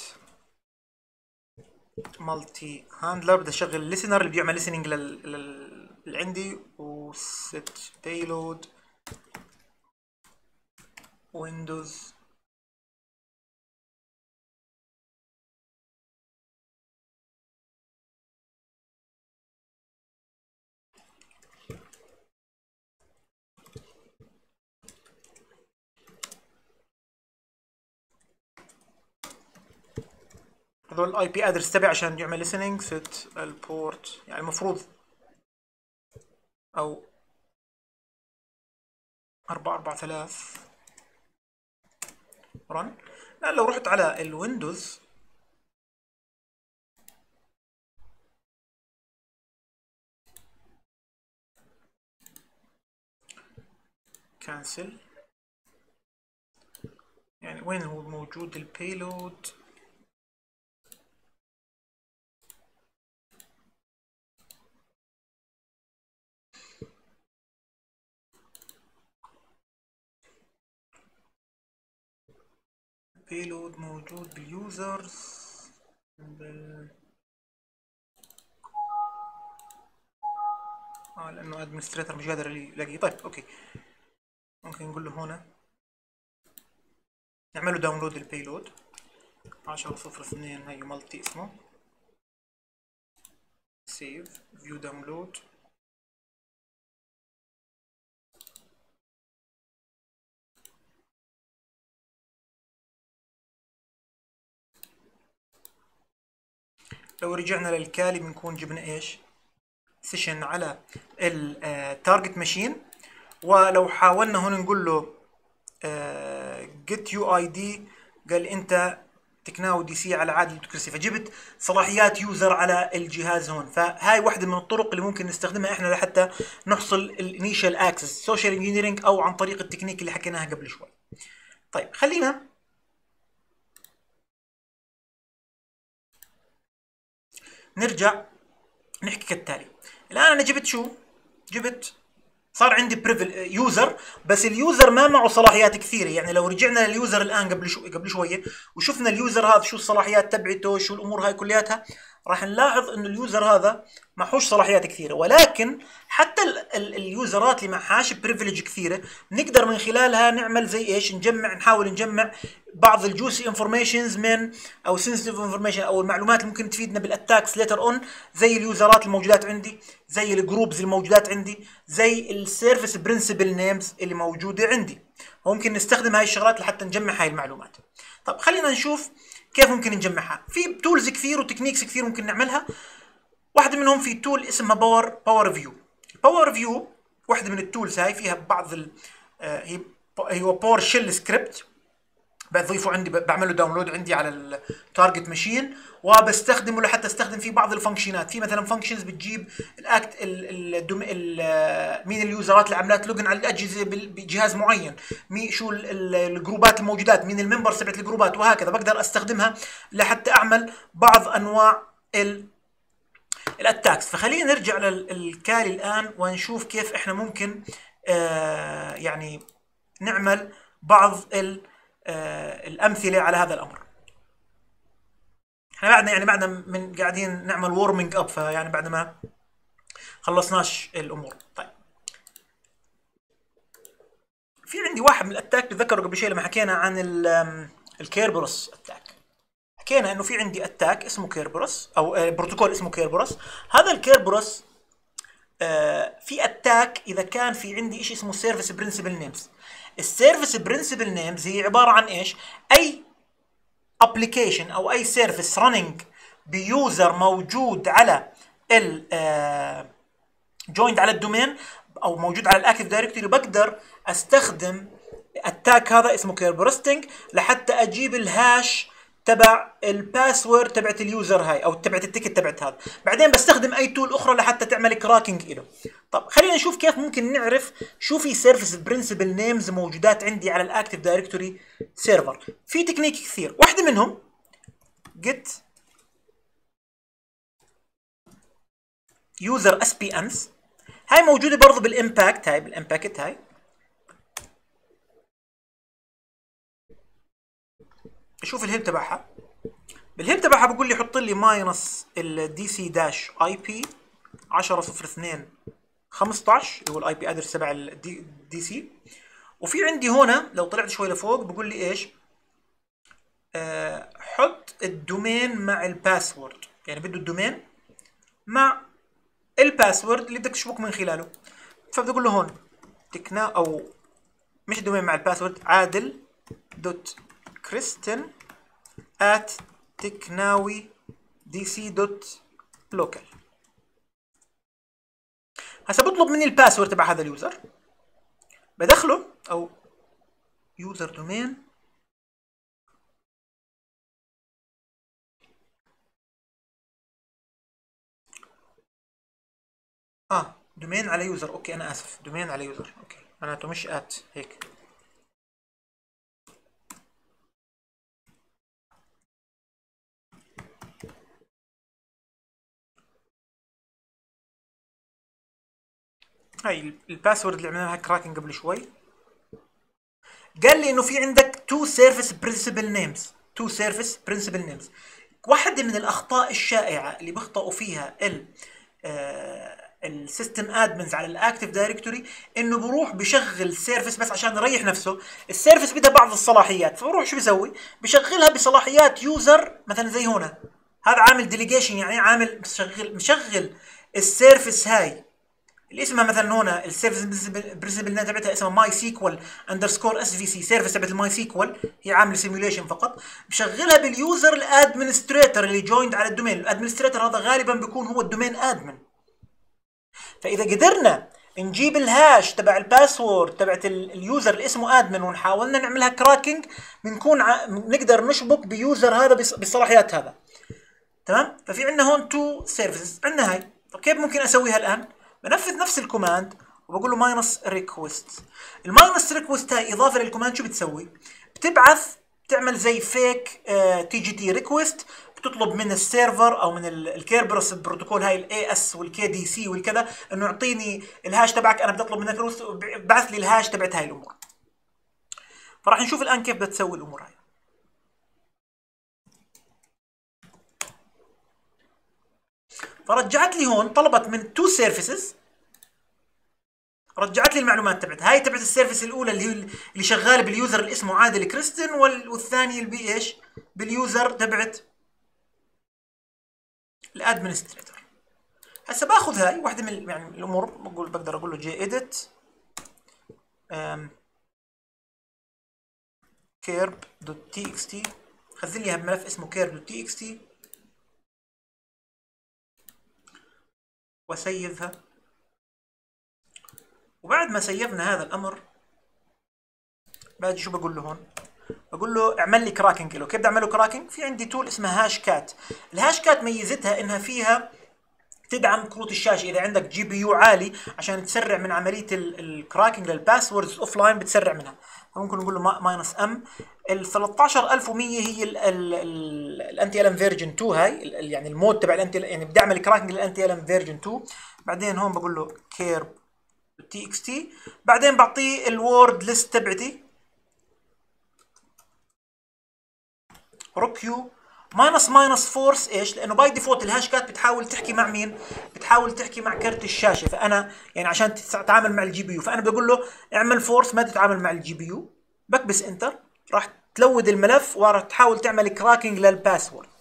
مالتي هاندلر. بدي اشغل الليسنر اللي بيعمل ليسننج لل... لل... اللي عندي، وست بيلود ويندوز هذول الاي بي ادرس تبعي عشان يعمل listening set البورت، يعني المفروض او أربعة أربعة ثلاثة رن. لا لو رحت على الويندوز كانسل، يعني وين هو موجود البيلود؟ البيلود موجود باليوزرز بال... اه لانه ادمنستريتور مش قادر يلاقيه. طيب اوكي، ممكن نقول له هنا نعمل له داونلود البيلود عشرة صفر اثنين، هي مالتي اسمه سيف فيو داونلود. لو رجعنا للكالي بنكون جبنا ايش؟ سيشن على التارجت ماشين. ولو حاولنا هون نقول له جيت يو اي دي، قال انت تكناو دي سي على عادل كرسي، فجبت صلاحيات يوزر على الجهاز هون. فهاي واحدة من الطرق اللي ممكن نستخدمها احنا لحتى نحصل الانيشال اكسس سوشيال انجينيرنج، او عن طريق التكنيك اللي حكيناها قبل شوي. طيب خلينا نرجع نحكي كالتالي. الان انا جبت شو؟ جبت صار عندي بريفل يوزر، بس اليوزر ما معه صلاحيات كثيره. يعني لو رجعنا لليوزر الان قبل شو قبل شويه وشفنا اليوزر هذا شو الصلاحيات تبعته، شو الامور هاي كلياتها، راح نلاحظ انه اليوزر هذا معهوش صلاحيات كثيره. ولكن حتى ال ال اليوزرات اللي معهاش بريفليج كثيره نقدر من خلالها نعمل زي ايش؟ نجمع نحاول نجمع بعض الجوسي انفورميشنز من او سنسيتيف انفورميشن او المعلومات اللي ممكن تفيدنا بالاتاكس ليتر اون، زي اليوزرات الموجودات عندي، زي الجروبز الموجودات عندي، زي السيرفيس برنسبل نيمز اللي موجوده عندي. ممكن نستخدم هاي الشغلات لحتى نجمع هاي المعلومات. طب خلينا نشوف كيف ممكن نجمعها. في تولز كثير وتكنيكس كثير ممكن نعملها. واحدة منهم في تول اسمها باور باور فيو. باور فيو واحدة من التولز هاي، فيها بعض ال آه هي هو باور شيل سكريبت بضيفه عندي، بعمل له داونلود عندي على التارجت ماشين، وبستخدمه لحتى استخدم فيه بعض الفانكشنات. في مثلا فانكشنز بتجيب الاكت ال ال مين اليوزرات اللي عملت لوجن على الاجهزه بجهاز معين، مين شو الجروبات الموجودات، مين الممبرز تبعت الجروبات، وهكذا. بقدر استخدمها لحتى اعمل بعض انواع ال الاتاكس. فخلينا نرجع للكالي الان ونشوف كيف احنا ممكن آه يعني نعمل بعض ال آه الامثله على هذا الامر. احنا بعدنا يعني بعدنا من قاعدين نعمل وورمينج اب، فيعني بعد ما خلصناش الامور. طيب في عندي واحد من الاتاك بتذكروا قبل شيء لما حكينا عن الكيربروس اتاك، حكينا انه في عندي اتاك اسمه كيربروس او آه بروتوكول اسمه كيربروس. هذا الكيربروس آه في اتاك اذا كان في عندي شيء اسمه سيرفيس برنسبل نيمز. السيرفيس برنسبل نيمز هي عباره عن ايش؟ اي ابلكيشن او اي سيرفيس رننج بيوزر موجود على ال جوينت على الدومين او موجود على الاكتيف دايركتوري، بقدر استخدم اتاك هذا اسمه كيربروستنج لحتى اجيب الهاش تبع الباسورد تبعت اليوزر هاي او تبعت التيكت تبعت هذا. بعدين بستخدم اي تول اخرى لحتى تعمل كراكنج له. طب خلينا نشوف كيف ممكن نعرف شو في سيرفيس برنسبل نيمز موجودات عندي على الاكتيف دايركتوري سيرفر. في تكنيك كثير، واحده منهم جيت يوزر اس بي انس. هاي موجوده برضه بالامباكت، هاي بالامباكت هاي. اشوف الهيب تبعها. بالهيب تبعها بقول لي حط لي ماينس الدي سي داش اي بي عشرة صفر اثنين خمسة عشر اللي هو الاي بي ادرس تبع الدي دي سي. وفي عندي هنا لو طلعت شوي لفوق بقول لي ايش؟ أه حط الدومين مع الباسورد، يعني بده الدومين مع الباسورد اللي بدك تشبك من خلاله. فبدي اقول له هون تكنا او مش الدومين مع الباسورد، عادل دوت كريستن ات تكناوي دي سي دوت لوكال. هسه بطلب مني الباسورد تبع هذا اليوزر، بدخله او يوزر دومين اه دومين على يوزر. اوكي انا اسف، دومين على يوزر. اوكي معناته مش ات هيك. هاي الباسورد اللي عملنا لها كراكنج قبل شوي. قال لي انه في عندك تو سيرفيس برنسبل نيمز، تو سيرفيس برنسبل نيمز. واحدة من الاخطاء الشائعة اللي بيخطئوا فيها ال آه السيستم ادمنز على الاكتيف دايركتوري انه بروح بشغل سيرفيس بس عشان يريح نفسه. السيرفيس بدها بعض الصلاحيات، فبروح شو بيسوي؟ بشغلها بصلاحيات يوزر مثلا زي هنا. هذا عامل ديليجيشن، يعني عامل مشغل مشغل السيرفيس هاي اللي اسمها مثلا هنا السيرفيس برنسبل نيم تبعتها اسمها ماي سيكوال اندرسكور اس في سي. سيرفيس تبعت الماي سيكوال هي عامله سيميوليشن فقط، بشغلها باليوزر الادمنستريتور اللي جويند على الدومين. الادمنستريتور هذا غالبا بيكون هو الدومين ادمن. فاذا قدرنا نجيب الهاش تبع الباسورد تبعت اليوزر اللي اسمه ادمن ونحاولنا نعملها كراكنج، بنكون ع... نقدر نشبك بيوزر هذا بالصلاحيات هذا. تمام؟ ففي عندنا هون تو سيرفيسز، عندنا هاي. طب كيف ممكن اسويها الان؟ بنفذ نفس الكوماند وبقول له ماينس ريكوست. الماينس ريكوست هاي اضافه للكوماند شو بتسوي؟ بتبعث، بتعمل زي فيك تي جي تي ريكوست، بتطلب من السيرفر او من الكيربروس بروتوكول هاي الاي اس والكي دي سي والكذا انه يعطيني الهاش تبعك، انا بدي اطلب منك ريكوست، بعث لي الهاش تبعت هاي الامور. فراح نشوف الان كيف بدها تسوي الامور هاي. فرجعت لي هون، طلبت من تو سيرفيسز، رجعت لي المعلومات تبعت هاي تبعت السيرفيس الاولى اللي هي اللي شغاله باليوزر اللي اسمه عادل كريستن، والثانيه اللي بايش؟ باليوزر تبعت الادمنستريتور. هسه باخذ هاي واحده من يعني الامور، بقول بقدر اقول له جي اديت كيرب دوت تي اكس تي، خزن لي بملف اسمه كيرب دوت تي اكس تي وسيفها. وبعد ما سيفنا هذا الامر باجي شو بقول له هون؟ بقول له اعمل لي كراكنج له. كيف بدي اعمل له كراكنج؟ في عندي تول اسمها هاش كات. الهاش كات ميزتها انها فيها تدعم كروت الشاشه اذا عندك جي بي يو عالي عشان تسرع من عمليه الكراكنج للباسوردز اوف لاين، بتسرع منها. ممكن نقول له ماينس ام. ال ثلاثة عشر ألف ومية هي الانتي الم فيرجن تو، هاي يعني المود تبع الانتي، يعني بدي اعمل كراكنج للانتي الم فيرجن تو. بعدين هون بقول له كيرب تي اكس تي، بعدين بعطيه الوورد ليست تبعتي روكيو ماينس ماينس فورس. ايش؟ لانه باي ديفولت الهاش كات بتحاول تحكي مع مين؟ بتحاول تحكي مع كرت الشاشه، فانا يعني عشان تتعامل مع الجي بي يو، فانا بقول له اعمل فورس ما تتعامل مع الجي بي يو. بكبس انتر، راح تلود الملف وراح تحاول تعمل كراكنج للباسورد.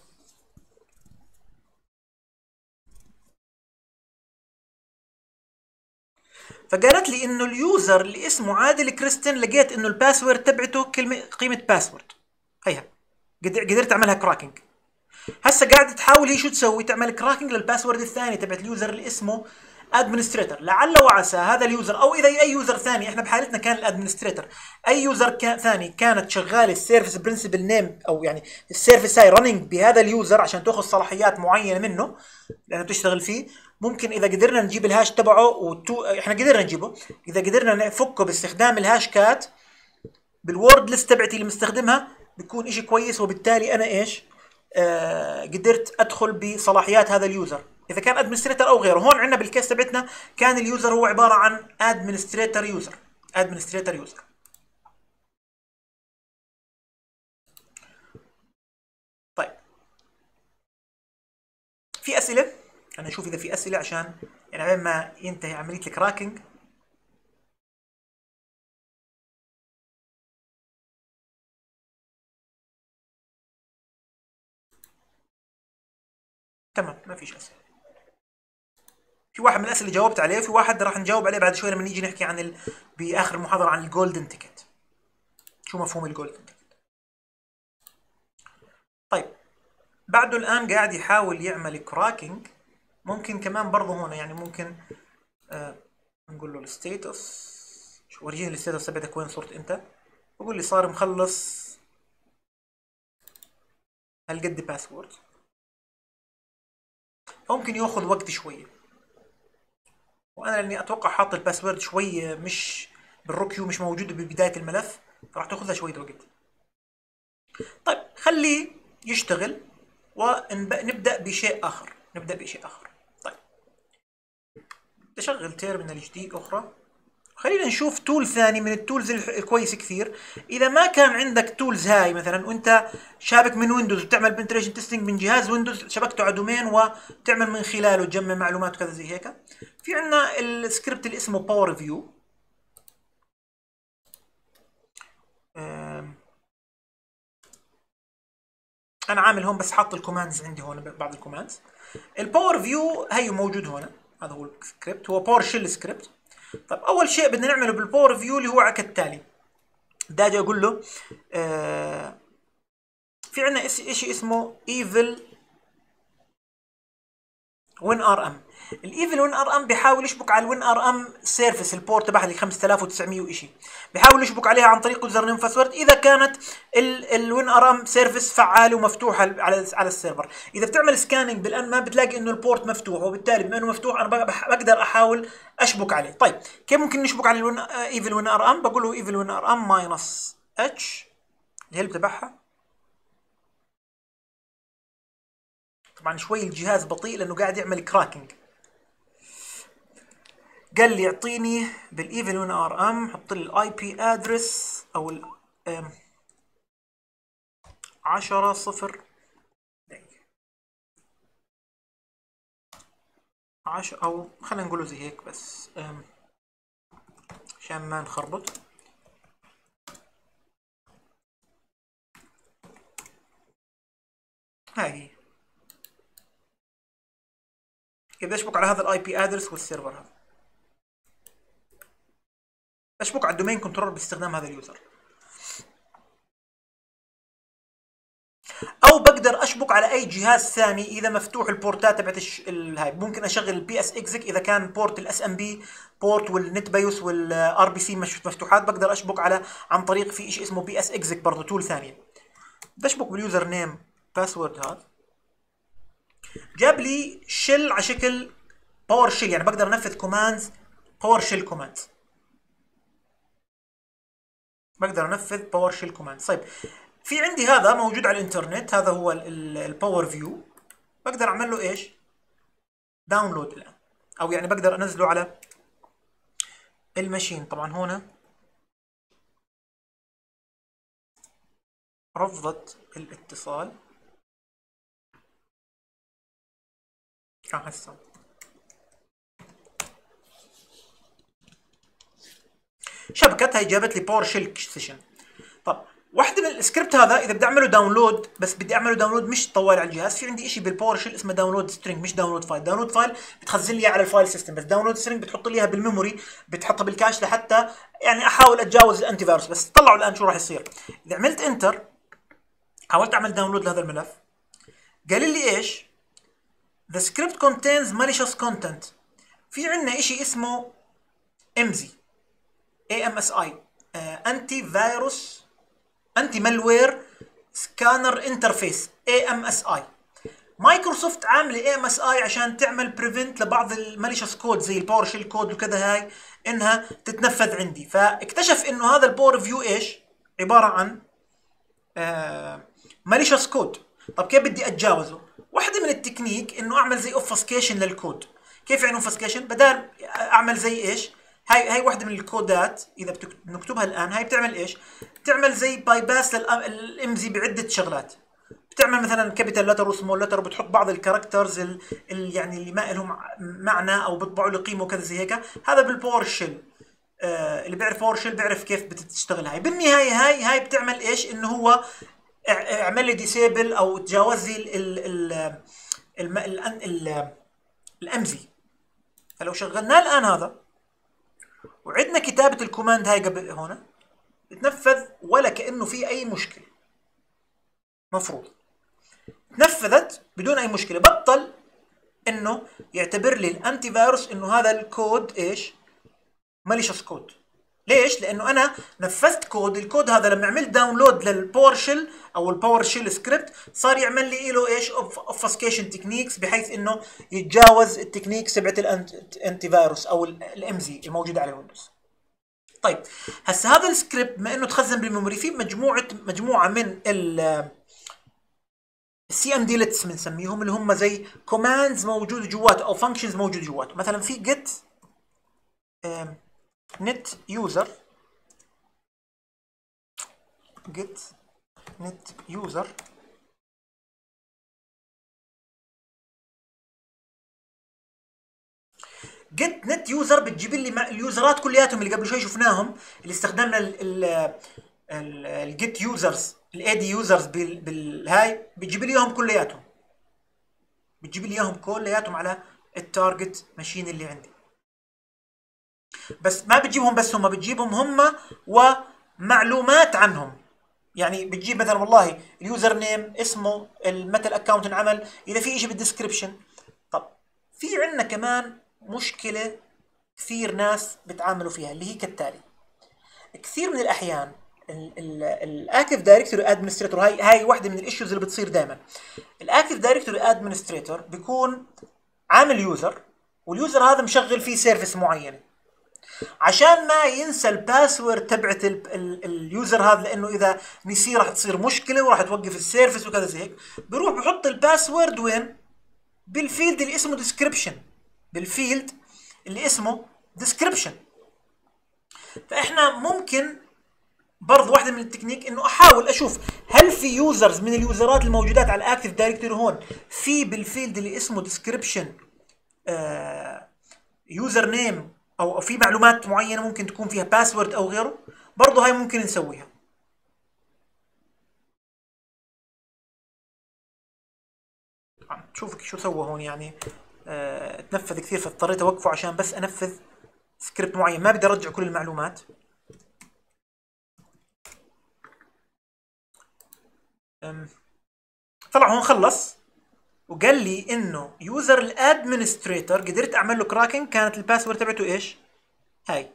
فقالت لي انه اليوزر اللي اسمه عادل كريستن، لقيت انه الباسورد تبعته كلمه قيمه باسورد. هيها قدرت اعملها كراكنج. هسه قاعده تحاول هي شو تسوي؟ تعمل كراكنج للباسورد الثاني تبعت اليوزر اللي اسمه ادمنستريتور. لعل وعسى هذا اليوزر او اذا اي يوزر ثاني، احنا بحالتنا كان الادمنستريتور، اي يوزر كان ثاني كانت شغاله السيرفيس برنسبل نيم او يعني السيرفيس هاي رننج بهذا اليوزر عشان تاخذ صلاحيات معينه منه لانه بتشتغل فيه. ممكن اذا قدرنا نجيب الهاش تبعه وتو... احنا قدرنا نجيبه، اذا قدرنا نفكه باستخدام الهاش كات بالوورد ليست تبعتي اللي مستخدمها، بيكون اشي كويس. وبالتالي انا ايش؟ آه قدرت ادخل بصلاحيات هذا اليوزر اذا كان ادمنستريتور او غيره. هون عندنا بالكيس تبعتنا كان اليوزر هو عباره عن ادمنستريتور يوزر، ادمنستريتور يوزر. طيب في اسئله؟ انا اشوف اذا في اسئله عشان يعني على ما ينتهي عمليه الكراكنج. تمام ما فيش اسئله. في واحد من الاسئله جاوبت عليه، في واحد راح نجاوب عليه بعد شوي لما نيجي نحكي عن ال... باخر المحاضره عن الجولدن تيكت. شو مفهوم الجولدن تيكت؟ طيب بعده الان قاعد يحاول يعمل كراكنج. ممكن كمان برضه هنا يعني ممكن آه نقول له الستيتس، ورجيني الستيتس تبعتك وين صرت انت. بقول لي صار مخلص هالقد باسورد، ممكن ياخذ وقت شويه، وانا لاني اتوقع حاط الباسورد شويه مش بالروكيو، مش موجوده ببدايه الملف، فراح تاخذها شويه وقت. طيب خليه يشتغل ونبدا بشيء اخر، نبدا بشيء اخر. طيب بدي اشغل تيرمينال جديد اخرى، خلينا نشوف تول ثاني من التولز الكويس كثير. اذا ما كان عندك تولز هاي مثلا وانت شابك من ويندوز وتعمل بنتريشن تيستنج من جهاز ويندوز، شبكته على دومين وتعمل من خلاله تجمع معلومات وكذا زي هيك، في عندنا السكريبت اللي اسمه باور فيو. انا عامل هون بس حاط الكوماندز عندي هون، بعض الكوماندز. الباور فيو هي موجود هون، هذا هو السكريبت، هو باور شيل سكريبت. طيب اول شيء بدنا نعمله بالباور فيو اللي هو كالتالي. بدي اجي اقول له آه في عندنا شيء اسمه ايفل وين ار ام. الايفل وين ار ام بيحاول يشبك على الوين ار ام سيرفيس، البورت تبعها اللي خمسة آلاف وتسعمية وشيء، بيحاول يشبك عليها عن طريق يوزر نيم باسورد اذا كانت الوين ار ام سيرفيس فعاله ومفتوحه على على السيرفر. اذا بتعمل سكاننج بالان ما بتلاقي انه البورت مفتوح، وبالتالي بما انه مفتوح انا بقدر احاول اشبك عليه. طيب كيف ممكن نشبك على الوين ايفل وين ار ام؟ بقول له ايفل وين ار ام ماينس اتش الهيلب تبعها. طبعا شوي الجهاز بطيء لانه قاعد يعمل كراكنج. قال لي يعطيني بالايفل وين ار ام، حط لي الاي بي ادرس او ال عشرة صفر عشرة، او خلينا نقوله زي هيك بس عشان ما نخربط. هاي هي كيف اشبك على هذا الاي بي ادرس والسيرفر هذا، اشبك على الدومين كنترول باستخدام هذا اليوزر، او بقدر اشبك على اي جهاز ثاني اذا مفتوح البورتات تبعت هاي. ممكن اشغل البي اس اكزك اذا كان بورت الاس ام بي بورت والنت بايوس والار بي سي مش مفتوحات، بقدر اشبك على عن طريق في شيء اسمه بي اس اكزك برضه تول ثانيه. بشبك باليوزر نيم باسورد هذا، جاب لي شيل على شكل باور شيل، يعني بقدر انفذ كوماندز باور شيل كوماندز، بقدر انفذ باور شيل كوماندز. طيب في عندي هذا موجود على الانترنت، هذا هو الباور فيو، بقدر اعمل له ايش؟ داونلود الان، او يعني بقدر انزله على الماشين. طبعا هنا رفضت الاتصال. اه هسه شبكت، هي جابت لي باور شيل سيشن. طب واحدة من السكريبت هذا اذا بدي اعمله داونلود، بس بدي اعمله داونلود مش طوال على الجهاز، في عندي شيء بالباور شيل اسمه داونلود سترينج، مش داونلود فايل. داونلود فايل بتخزن لي على الفايل سيستم، بس داونلود سترينج بتحط لي اياها بالميموري، بتحطها بالكاش لحتى يعني احاول اتجاوز الانتي فيروس. بس طلعوا الان شو راح يصير اذا عملت انتر، حاولت اعمل داونلود لهذا الملف، قال لي ايش؟ The script contains malicious content. في عندنا شيء اسمه امزي اي ام اس اي، انتي فيروس انتي مالوير سكانر انترفيس اي ام اس اي. مايكروسوفت عامله اي ام اس اي عشان تعمل بريفنت لبعض الماليشس كود زي الباور شيل كود وكذا، هاي انها تتنفذ عندي. فاكتشف انه هذا الباور فيو ايش؟ عباره عن آه ماليشس كود. طب كيف بدي اتجاوزه؟ واحده من التكنيك انه اعمل زي اوفسكيشن للكود. كيف يعني اوفسكيشن؟ بدال اعمل زي ايش؟ هاي هاي واحده من الكودات اذا بنكتبها الان، هاي بتعمل ايش؟ بتعمل زي باي باس للامزي بعده شغلات. بتعمل مثلا كابيتال لتر وسمول لتر، بتحط بعض الكاركترز ال ال يعني اللي ما لهم معنى او بيطبعوا له قيمه وكذا زي هيك. هذا بالباور شيل. آه اللي بيعرف باور شيل بيعرف كيف بتشتغل هاي. بالنهايه هاي هاي بتعمل ايش؟ انه هو اعمل لي ديسيبل او تجاوز لي ال ال ال الامزي. فلو شغلناه الان هذا وعدنا كتابه الكوماند هاي قبل هون، بتنفذ ولا كانه في اي مشكله مفروض. نفذت بدون اي مشكله، بطل انه يعتبر لي الانتي فيروس انه هذا الكود ايش؟ ماليشس كود. ليش؟ لانه انا نفذت كود، الكود هذا لما عملت داونلود للباور شيل او الباور شيل سكريبت صار يعمل لي له ايش؟ اوفسكيشن تكنيكس، بحيث انه يتجاوز التكنيكس تبعت الانتي فيروس او الام زي الموجوده على الويندوز. طيب هسه هذا السكريبت بما انه تخزن بالميموري في مجموعه مجموعه من ال السي ام دي ليتس بنسميهم، اللي هم زي كوماندز موجوده جواته او فانكشنز موجوده جواته. مثلا في جيت نت يوزر جيت نت يوزر جيت نت يوزر بتجيب لي اليوزرات كلياتهم اللي قبل شوي شفناهم، اللي استخدمنا الجيت يوزرز الاي دي يوزرز بالهاي، بتجيب لي اياهم كلياتهم، بتجيب لي اياهم كلياتهم على التارجت ماشين اللي عندي. بس ما بتجيبهم بس هم، بتجيبهم هم ومعلومات عنهم. يعني بتجيب مثلا والله اليوزر نيم، اسمه، متى الاكونت انعمل، اذا في شيء بالدسكربشن. طب في عندنا كمان مشكله كثير ناس بتعاملوا فيها، اللي هي كالتالي. كثير من الاحيان الاكتف دايركتوري ادمنستريتور، هاي هاي واحده من الايشوز اللي بتصير دائما. الاكتف دايركتوري ادمنستريتور بيكون عامل يوزر، واليوزر هذا مشغل فيه سيرفيس معينه. عشان ما ينسى الباسورد تبعت اليوزر هذا، لانه اذا نسي راح تصير مشكله وراح توقف السيرفيس وكذا زي هيك، بيروح بحط الباسورد وين؟ بالفيلد اللي اسمه ديسكربشن، بالفيلد اللي اسمه ديسكربشن. فاحنا ممكن برضه واحده من التكنيك انه احاول اشوف هل في يوزرز من اليوزرات الموجودات على الاكتف دايركتوري هون في بالفيلد اللي اسمه ديسكربشن آه يوزر نيم او في معلومات معينه ممكن تكون فيها باسورد او غيره. برضه هاي ممكن نسويها. شوفك شو سوى هون، يعني آه تنفذ كثير فاضطريت اوقفه عشان بس انفذ سكريبت معين، ما بدي ارجع كل المعلومات. طلع هون خلص وقال لي انه يوزر الادمنستريتور قدرت اعمل له كراكنج، كانت الباسورد تبعته ايش؟ هاي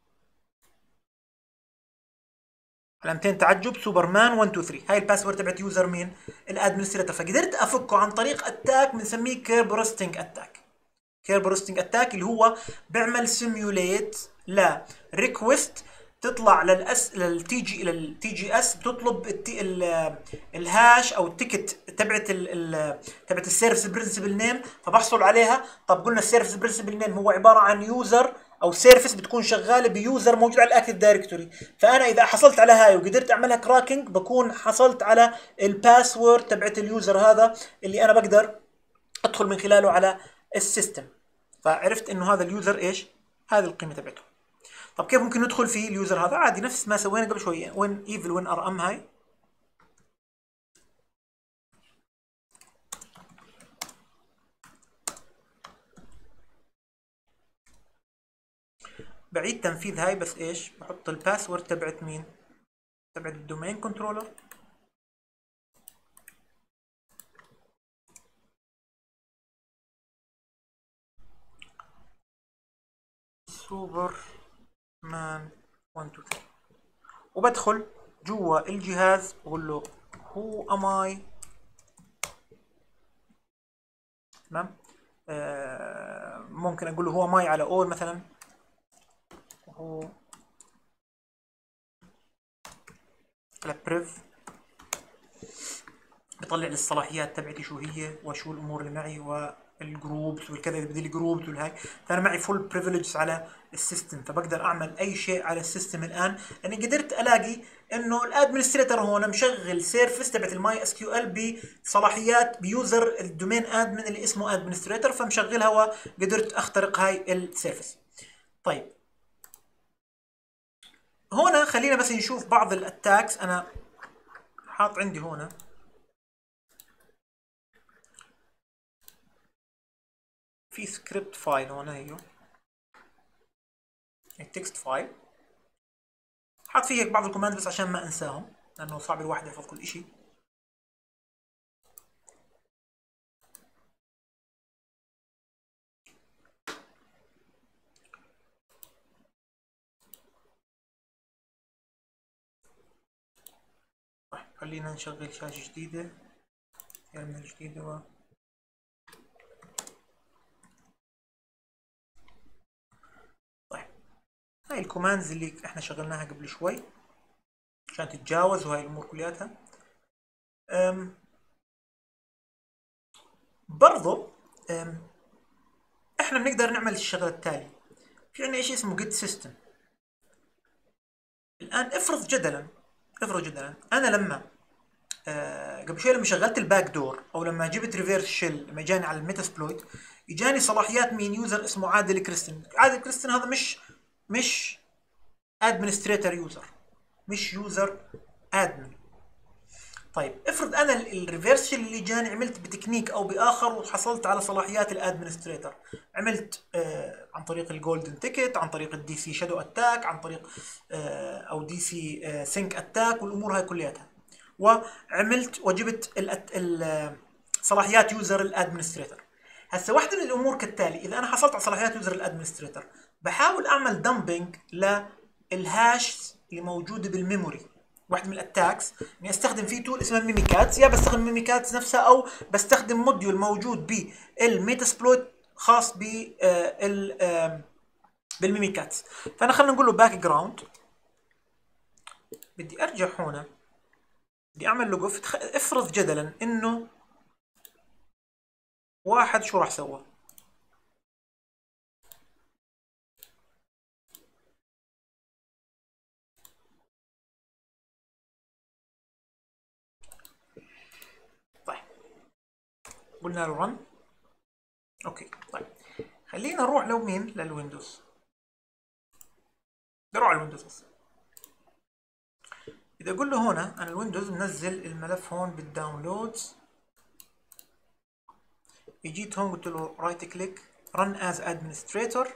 علامتين تعجب سوبرمان واحد اثنين ثلاثة، هاي الباسورد تبعت يوزر مين؟ الادمنستريتور. فقدرت افكه عن طريق اتاك بنسميه كيربروستنج اتاك. كيربروستنج اتاك اللي هو بيعمل سيميوليت ل ريكوست تطلع للاس للتي جي للتي جي اس، بتطلب التي ال الهاش او التيكت تبعت ال تبعت السيرفيس برنسبل نيم، فبحصل عليها. طب قلنا السيرفيس برنسبل نيم هو عباره عن يوزر او سيرفيس بتكون شغاله بيوزر موجود على الاكتف دايركتوري. فانا اذا حصلت على هاي وقدرت اعملها كراكنج بكون حصلت على الباسورد تبعت اليوزر هذا اللي انا بقدر ادخل من خلاله على السيستم. فعرفت انه هذا اليوزر ايش؟ هذه القيمه تبعته. طب كيف ممكن ندخل فيه اليوزر هذا؟ عادي نفس ما سوينا قبل شويه، وين ايفل وين ار ام. هاي بعيد تنفيذ هاي، بس ايش؟ بحط الباسورد تبعت مين؟ تبعت الدومين كنترولر. سوبر مان واحد اثنين ثلاثة، وبدخل جوا الجهاز بقول له هو ام اي. تمام. آه ممكن اقول له هو ماي على اول مثلا، هو على بريف، بيطلع لي الصلاحيات تبعتي شو هي وشو الامور اللي معي والجروبس والكذا، اذا بدي لي جروبس والهاي. فانا معي فول بريفليجز على السيستم، فبقدر اعمل اي شيء على السيستم الان، لاني قدرت الاقي انه الادمنستريتور هون مشغل سيرفيس تبعت الماي اس كيو ال بصلاحيات بيوزر الدومين ادمن اللي اسمه ادمنستريتور، فمشغلها وقدرت اخترق هاي السيرفيس. طيب هنا خلينا بس نشوف بعض الاتاكس. انا حاط عندي هنا في سكريبت فايل هون، هيو التكست فايل، حاط فيه هيك بعض الكوماند بس عشان ما انساهم، لانه صعب الواحد يحفظ كل اشي. خلينا نشغل شاشة جديدة، كاميرا جديدة و طيب هاي الكوماندز اللي احنا شغلناها قبل شوي عشان تتجاوز وهاي الامور كلياتها. أم برضو أم احنا بنقدر نعمل الشغله التالي. في عندنا شيء اسمه جيت سيستم. الان افرض جدلا افرض جدلا انا لما آه قبل شوي لما شغلت الباك دور او لما جبت ريفيرس شيل، لما جاني على الميتاسبلويت اجاني صلاحيات مين يوزر اسمه عادل كريستن. عادل كريستن هذا مش مش ادمنستريتور يوزر، مش يوزر ادمن. طيب افرض انا الريفيرس شيل اللي جاني عملت بتكنيك او باخر وحصلت على صلاحيات الادمنستريتور، عملت آه عن طريق الجولدن تيكت، عن طريق الدي سي شادو اتاك، عن طريق آه او دي سي آه سينك اتاك والامور هاي كلياتها، وعملت وجبت صلاحيات يوزر الادمنستريتور. هسه واحده من الامور كالتالي، اذا انا حصلت على صلاحيات يوزر الادمنستريتور بحاول اعمل دمبنج للهاش اللي موجوده بالميموري. واحد من الاتاكس اني استخدم فيه تول اسمها ميميكاتس، يا بستخدم ميميكاتس نفسها او بستخدم موديول موجود بالميتاسبلويت خاص بال بالميميكاتس. فانا خلينا نقول له باك جراوند، بدي ارجع هنا بدي اعمل له قفت. افرض جدلا انه واحد شو راح سوى، طيب قلنا له رن. اوكي طيب خلينا نروح لو مين للويندوز، نروح على الويندوز هسه. اذا اقول له هنا انا الويندوز منزل الملف هون بالداونلودز، جيت هون قلت له رايت كليك رن از ادمنستريتور،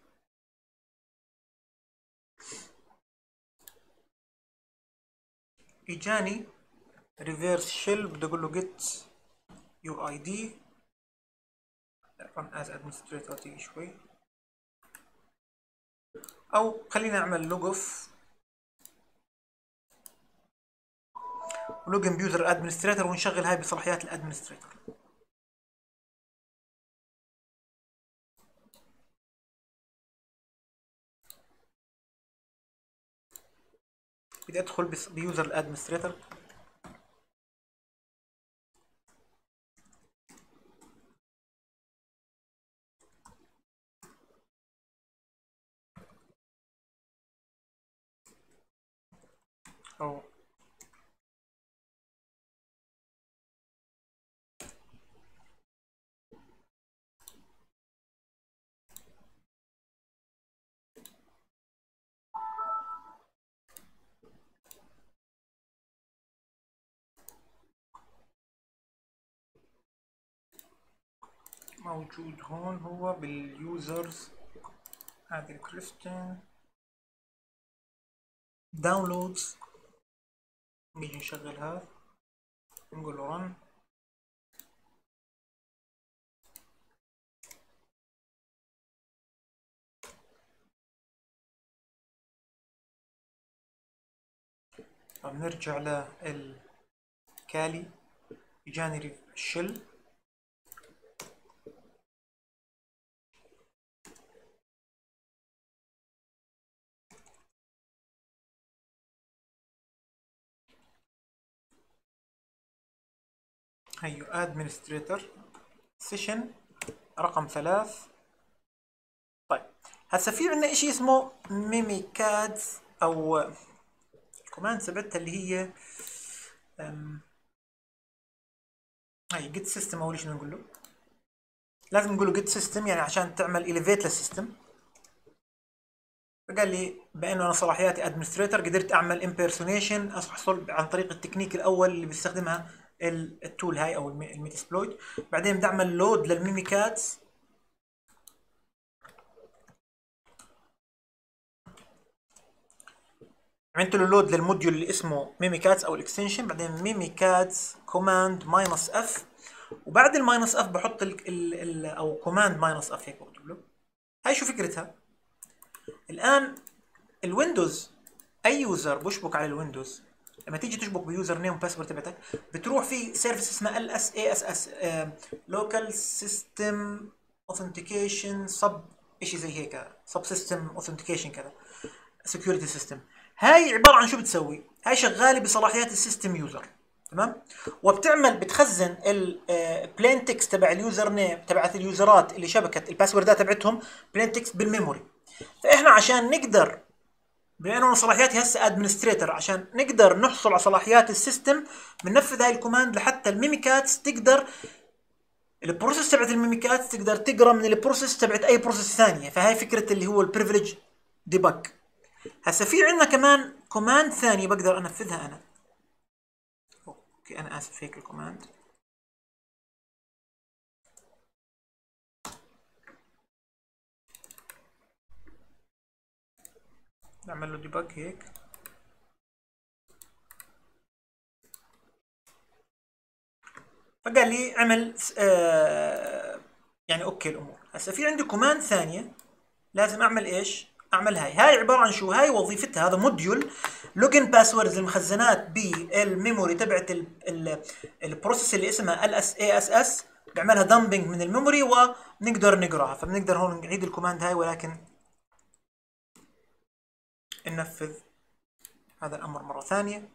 اجاني ريفيرس شيل، بدي اقول له جيت يو اي دي رن از ادمنستريتور تيجي شوي، او خلينا نعمل لوج اوف ولوجن بيوزر ادمنستريتور ونشغل هاي بصلاحيات الادمنستريتور. بدي ادخل بيوزر الادمنستريتور، او موجود هون هو باليوزرز هذا الكريستن داونلودز. نيجي نشغل هذا نقول له رن. طب نرجع للكالي، اجاني الشل، هيو ادمنستريتور سيشن رقم ثلاث. طيب هسه في عندنا اشي اسمه ميميكادز او الكوماند ثبتها اللي هي أم هاي جيت سيستم. اول شيء نقول له لازم نقول له جيت سيستم يعني عشان تعمل اليفيت للسيستم. فقال لي بانه انا صلاحياتي ادمنستريتور قدرت اعمل امبرسونيشن احصل عن طريق التكنيك الاول اللي بيستخدمها التول هاي او الميتاسبلويت. بعدين بدي اعمل لود للميميكاتس، عملت له لود للموديول اللي اسمه ميميكاتس او الاكستنشن. بعدين ميميكاتس كوماند ماينس اف، وبعد الماينس اف بحط ال ال ال او كوماند ماينس اف هيك بكتب له. هاي شو فكرتها؟ الان الويندوز اي يوزر بشبك على الويندوز لما تيجي تشبك بيوزر نيم وباسورد تبعتك بتروح في سيرفيس اسمها ال اس اي اس اس لوكال سيستم اوثنتيكيشن سب شيء زي هيك، سب سيستم اوثنتيكيشن كذا سكيورتي سيستم. هاي عباره عن شو بتسوي؟ هاي شغاله بصلاحيات السيستم يوزر، تمام؟ وبتعمل بتخزن البلين تكست تبع اليوزر نيم تبعت اليوزرات اللي شبكت الباسوردات تبعتهم بلين تكست بالميموري. فاحنا عشان نقدر بما انه صلاحياتي هسه ادمنستريتور، عشان نقدر نحصل على صلاحيات السيستم بننفذ هاي الكوماند لحتى الميميكاتس تقدر البروسيس تبعت الميميكاتس تقدر تقرا من البروسيس تبعت اي بروسيس ثانيه. فهاي فكره اللي هو البريفليج ديبج. هسه في عندنا كمان كوماند ثانيه بقدر انفذها انا. اوكي انا اسف، هيك الكوماند نعمل له ديبج هيك. فقال لي اعمل آه يعني اوكي الامور. هسه في عندي كوماند ثانيه لازم اعمل ايش؟ اعمل هاي. هاي عباره عن شو؟ هاي وظيفتها هذا موديول لوجن باسوردز المخزنات بالميموري تبعت البروسيس اللي اسمها ال اس اي اس اس، بيعملها دامبنج من الميموري وبنقدر نقراها. فبنقدر هون نعيد الكوماند هاي ولكن ننفذ هذا الامر مره ثانيه.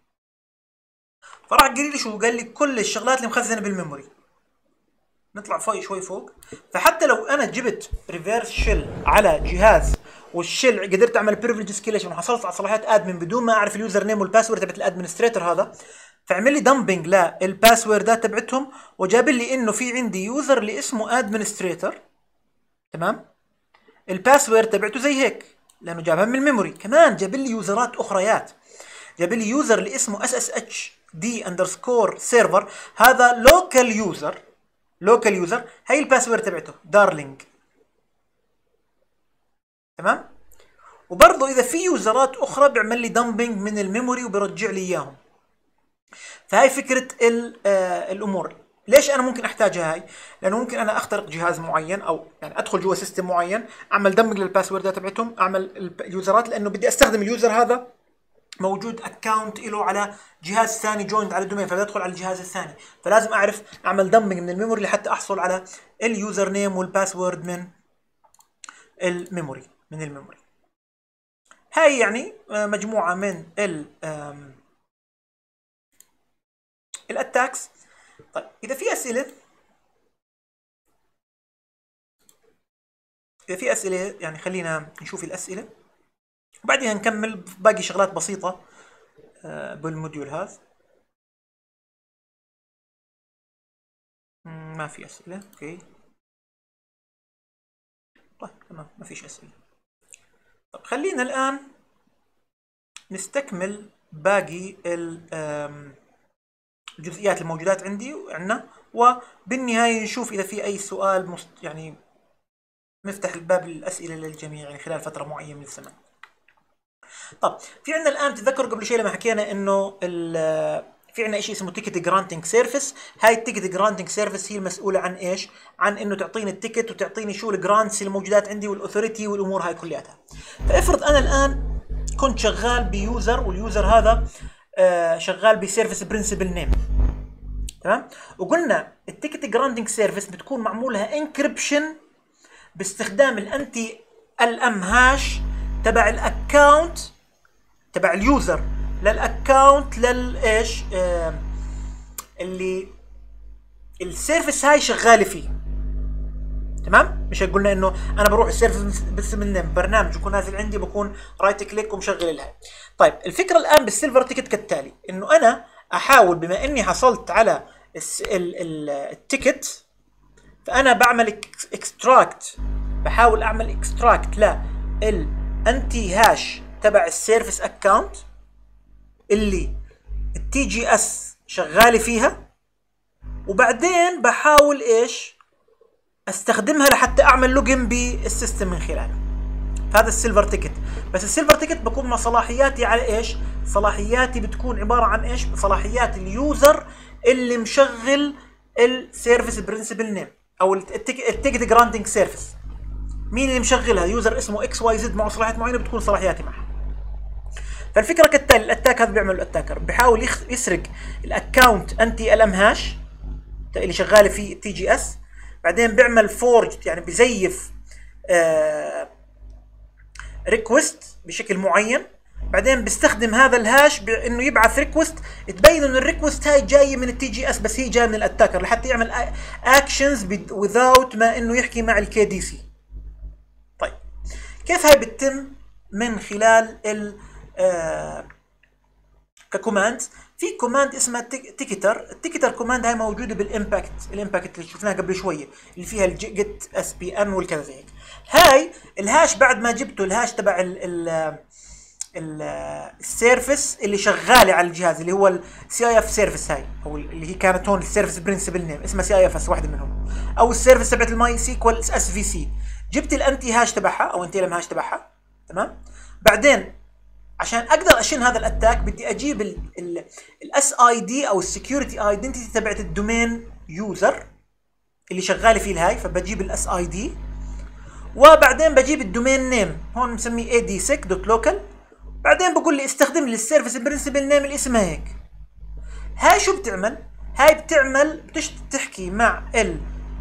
فراح قال لي شو؟ قال لي كل الشغلات اللي مخزنه بالميموري. نطلع فوق شوي فوق. فحتى لو انا جبت ريفيرس شيل على جهاز والشيل قدرت اعمل بريفليج اسكيليشن وحصلت على صلاحيات ادمن بدون ما اعرف اليوزر نيم والباسورد تبعت الادمنستريتور هذا، فعمل لي دمبنج للباسوردات تبعتهم وجاب لي انه في عندي يوزر اللي اسمه ادمنستريتور، تمام؟ الباسورد تبعته زي هيك لانه جابها من الميموري. كمان جاب لي يوزرات اخريات، جاب لي يوزر اللي اسمه اس اس اتش دي اندرسكور سيرفر، هذا لوكال يوزر لوكال يوزر. هي الباسورد تبعته دارلينج، تمام؟ وبرضه اذا في يوزرات اخرى بيعمل لي دمبنج من الميموري وبرجع لي اياهم. فهي فكره آه الامور. ليش انا ممكن احتاجها هاي؟ لانه ممكن انا اخترق جهاز معين او يعني ادخل جوا سيستم معين، اعمل دمج للباسوردات تبعتهم، اعمل اليوزرات لانه بدي استخدم اليوزر هذا موجود اكونت له على جهاز ثاني جوينت على الدومين، فبدي ادخل على الجهاز الثاني، فلازم اعرف اعمل دمج من الميموري لحتى احصل على اليوزر نيم والباسورد من الميموري من الميموري. هاي يعني مجموعه من ال الاتاكس. طيب اذا في اسئله اذا في اسئله يعني خلينا نشوف الاسئله وبعدين نكمل باقي شغلات بسيطه بالموديول هذا. ما في اسئله، اوكي طيب تمام ما فيش اسئله. طيب خلينا الان نستكمل باقي الجزئيات الموجودات عندي وعندنا، وبالنهايه نشوف اذا في اي سؤال مست يعني نفتح الباب للاسئله للجميع يعني خلال فتره معينه من الزمن. طب في عندنا الان تذكروا قبل شوي لما حكينا انه في عندنا شيء اسمه تيكت جرانتنج سيرفيس. هاي التيكت جرانتنج سيرفيس هي المسؤوله عن ايش؟ عن انه تعطيني التيكت وتعطيني شو الجرانتس الموجودات عندي والاثوريتي والامور هاي كلياتها. فافرض انا الان كنت شغال بيوزر واليوزر هذا آه شغال بسيرفيس برنسبل نيم، تمام؟ وقلنا التيكت جرانتنج سيرفيس بتكون معمولها انكربشن باستخدام الانتي الام هاش تبع الاكونت تبع اليوزر للاكونت للايش آه اللي السيرفيس هاي شغاله فيه، تمام؟ مش قلنا انه انا بروح السيرفيس بس من برنامج بكون نازل عندي بكون رايت كليك ومشغل الهاي. طيب الفكره الان بالسيلفر تيكت كالتالي، انه انا احاول بما اني حصلت على التيكت فانا بعمل اكستراكت، بحاول اعمل اكستراكت للانتي هاش تبع السيرفيس اكونت اللي التي جي اس شغاله فيها، وبعدين بحاول ايش؟ استخدمها لحتى اعمل لوجن بالسيستم من خلاله. هذا السيلفر تيكت. بس السيلفر تيكت بكون مع صلاحياتي على ايش؟ صلاحياتي بتكون عباره عن ايش؟ صلاحيات اليوزر اللي مشغل السيرفيس برنسبل نيم او التيكت جرانتنج سيرفيس. مين اللي مشغلها؟ يوزر اسمه اكس واي زد معه صلاحيات معينه بتكون صلاحياتي معها. فالفكره كالتالي، الاتاك هذا بيعمل الاتاكر بيحاول يسرق الاكونت انتي ال ام هاش اللي شغاله في تي جي اس، بعدين بيعمل فورج يعني بزيف آه ريكوست بشكل معين، بعدين بيستخدم هذا الهاش بانه يبعث ريكوست تبين انه الريكوست هاي جايه من التي جي اس بس هي جايه من الاتاكر، لحتى يعمل اكشنز without ما انه يحكي مع الكي دي سي. طيب كيف هاي بتتم؟ من خلال ال آه ككوماند. في كوماند اسمها تيكتر، التيكتر كوماند هاي موجوده بالامباكت، الامباكت اللي شفناها قبل شويه اللي فيها الجيت اس بي ان والكذا زي هيك. هاي الهاش بعد ما جبته الهاش تبع ال ال السيرفس اللي شغاله على الجهاز اللي هو السي اي اف سيرفيس، هاي او اللي هي كانت هون السيرفيس برنسبل نيم اسمها سي اي اف اس واحده منهم، او السيرفيس تبعت الماي سيكوال اس في سي. جبت الانتي هاش تبعها او انتي لم هاش تبعها، تمام. بعدين عشان اقدر اشن هذا الاتاك بدي اجيب الاس اي دي او السكيورتي ايدنتيتي تبعت الدومين يوزر اللي شغاله فيه الهاي، فبجيب الاس اي دي وبعدين بجيب الدومين نيم هون مسميه اي دي سيك دوت لوكال، بعدين بقول لي استخدم لي السيرفيس برنسبل نيم اللي اسمها هيك. هاي شو بتعمل؟ هاي بتعمل بتحكي مع ال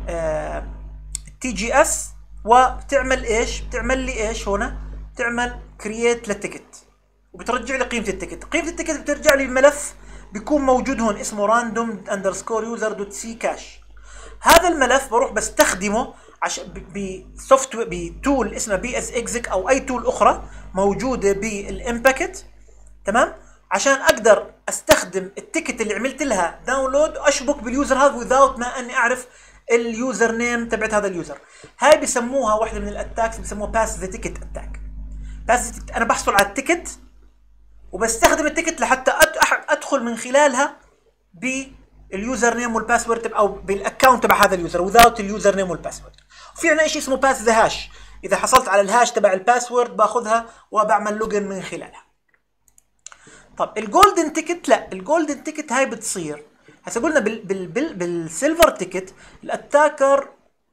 تي جي اس وبتعمل ايش؟ بتعمل لي ايش هنا؟ بتعمل كرييت للتيكت وبترجع لي قيمه التيكت، قيمه التيكت بترجع لي الملف بيكون موجود هون اسمه راندوم اندرسكور يوزر دوت سي كاش. هذا الملف بروح بستخدمه عشان بسوفت وير بتول اسمها بي اس اكزيك او اي تول اخرى موجوده بالامباكت، تمام، عشان اقدر استخدم التيكت اللي عملت لها داونلود واشبك باليوزر هذا without ما اني اعرف اليوزر نيم تبعت هذا اليوزر. هاي بسموها واحده من الاتاكس بسموها باس ذا تيكت اتاك. باس انا بحصل على التيكت وبستخدم التيكت لحتى ادخل من خلالها باليوزر نيم والباسورد او بالاكونت تبع هذا اليوزر without اليوزر نيم والباسورد. وفي عندنا شيء اسمه باس ذا هاش، اذا حصلت على الهاش تبع الباسورد باخذها وبعمل لوجن من خلالها. طب الجولدن تيكت لا، الجولدن تيكت هاي بتصير هسه قلنا بال بال بال بالسيلفر تيكت الاتاكر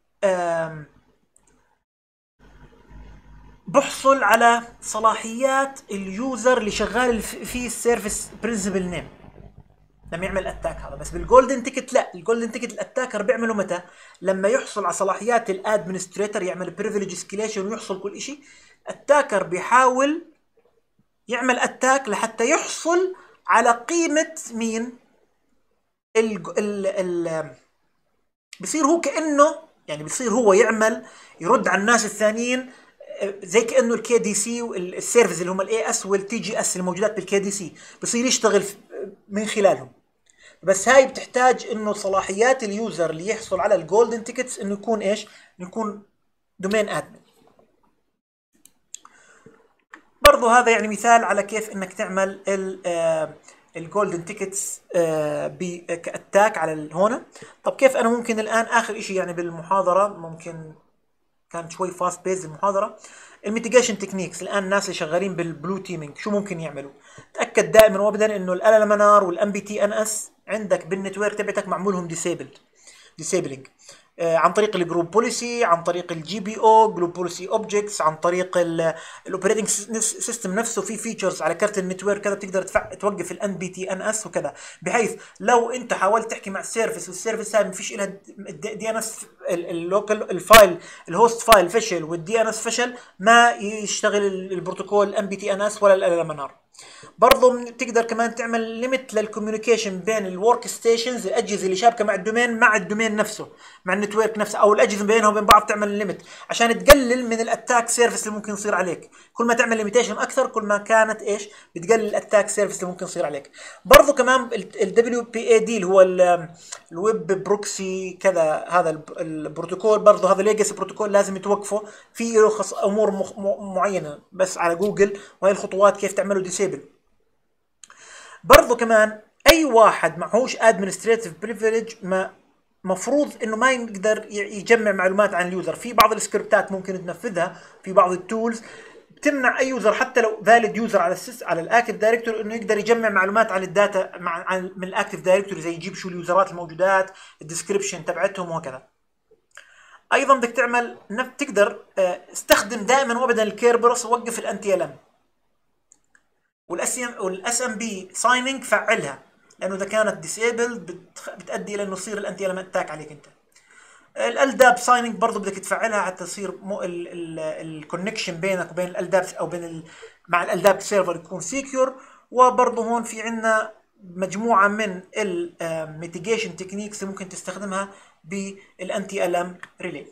بحصل على صلاحيات اليوزر اللي شغال في السيرفيس برنسبل نيم لما يعمل اتاك هذا. بس بالجولدن تيكت لا، الجولدن تيكت الاتاكر بيعمله متى؟ لما يحصل على صلاحيات الادمنستريتور، يعمل بريفليج اسكيليشن ويحصل كل شيء. الاتاكر بيحاول يعمل اتاك لحتى يحصل على قيمه مين؟ ال ال ال بصير هو كانه يعني بصير هو يعمل يرد على الناس الثانيين زي كانه الكي دي سي والسيرفيس اللي هم الاي اس والتي جي اس الموجودات بالكي دي سي بصير يشتغل من خلالهم. بس هاي بتحتاج انه صلاحيات اليوزر اللي يحصل على الجولدن تيكتس انه يكون ايش؟ انه يكون دومين ادمن. برضو هذا يعني مثال على كيف انك تعمل الجولدن تيكتس كاتاك على هون. طب كيف انا ممكن الان اخر شيء يعني بالمحاضره ممكن كانت شوي فاست بيز المحاضره، الميتيجيشن تكنيكس. الان الناس اللي شغالين بالبلو تيمينج شو ممكن يعملوا؟ تاكد دائما وابدا انه ال ال ام ار والام بي تي ان اس عندك بالنتورك تبعتك معمولهم ديسيبلد ديسيبلينج آه عن طريق الجروب بوليسي، عن طريق الجي بي او جروب بوليسي اوبجكتس، عن طريق الاوبريتنج سيستم نفسه في فيتشرز على كارت النتورك كذا بتقدر توقف الان بي تي ان اس وكذا، بحيث لو انت حاولت تحكي مع السيرفيس والسيرفيس هاي ما فيش لها دي ان اس اللوكال الفايل الهوست فايل فشل والدي ان اس فشل ما يشتغل البروتوكول الام بي تي ان اس ولا ال ال ام ار. برضه بتقدر كمان تعمل ليميت للكوميونيكيشن بين الورك ستيشنز الاجهزه اللي شابكه مع الدومين مع الدومين نفسه مع النتورك نفسه او الاجهزه بينهم وبين بعض، تعمل ليميت عشان تقلل من الاتاك سيرفيس اللي ممكن يصير عليك. كل ما تعمل ليميتيشن اكثر كل ما كانت ايش بتقلل الاتاك سيرفيس اللي ممكن يصير عليك. برضه كمان الدبليو بي اي دي اللي هو الويب بروكسي كذا، هذا البروتوكول برضه هذا ليجاسي بروتوكول لازم يتوقفه في يرخص امور معينه بس على جوجل، وهي الخطوات كيف تعمله ديسيبل. برضو كمان اي واحد معهوش ادمنستريتيف بريفليج ما مفروض انه ما يقدر يجمع معلومات عن اليوزر. في بعض السكريبتات ممكن تنفذها، في بعض التولز بتمنع اي يوزر حتى لو فاليد يوزر على السيس على الاكتف دايركتوري انه يقدر يجمع معلومات عن الداتا مع عن من الاكتف دايركتوري، زي يجيب شو اليوزرات الموجودات، الديسكربشن تبعتهم وهكذا. ايضا بدك تعمل تقدر استخدم دائما وابدا الكيربروس ووقف الانتي ال ام. والاس ام بي سايننج فعلها، لانه اذا كانت ديسيبلد بتؤدي الى انه يصير الانتي اليمنت اتاك عليك انت. الالداب سايننج برضه بدك تفعلها حتى يصير الكونكشن بينك وبين الالداب او بين ال مع الالداب سيرفر يكون سيكيور. وبرضه هون في عندنا مجموعه من الميتيجيشن تكنيكس ممكن تستخدمها بالانتي الم ريلي.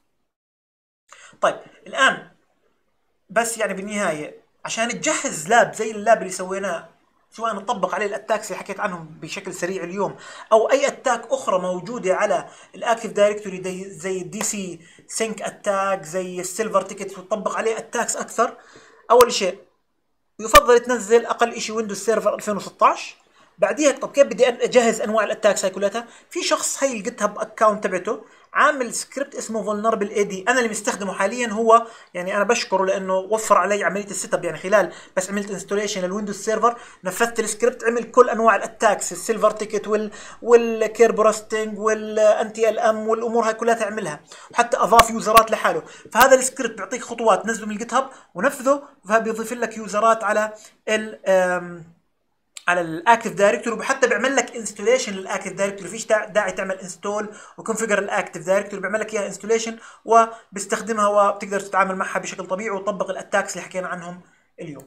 طيب الان بس يعني بالنهايه عشان تجهز لاب زي اللاب اللي سويناه، سواء نطبق عليه الاتاكس اللي حكيت عنهم بشكل سريع اليوم، او اي اتاك اخرى موجوده على الاكتيف دايركتوري زي الدي سي سينك اتاك، زي السيلفر تيكت، وتطبق عليه اتاكس اكثر. اول شيء يفضل تنزل اقل شيء ويندوز سيرفر ألفين وستة عشر. بعديها طب كيف بدي اجهز انواع الاتاكس هاي كلها؟ في شخص هي الجيت هاب اكونت تبعته عامل سكريبت اسمه فولنربل اي دي، انا اللي مستخدمه حاليا. هو يعني انا بشكره لانه وفر علي عمليه السيت اب، يعني خلال بس عملت انستوليشن للويندوز سيرفر نفذت السكريبت عمل كل انواع الاتاكس، السيلفر تيكت وال والكيربروستنج والانتي ال ام والامور هاي كلها تعملها، وحتى اضاف يوزرات لحاله. فهذا السكريبت بيعطيك خطوات، نزله من الجيت هاب ونفذه، فبيضيف لك يوزرات على ال على الاكتيف دايركتوري، وحتى بيعمل لك انستوليشن للاكتيف دايركتوري. فيش داعي تعمل انستول وكونفيجر الاكتيف دايركتوري، بيعمل لك اياها انستوليشن وبستخدمها وبتقدر تتعامل معها بشكل طبيعي وتطبق الاتاكس اللي حكينا عنهم اليوم.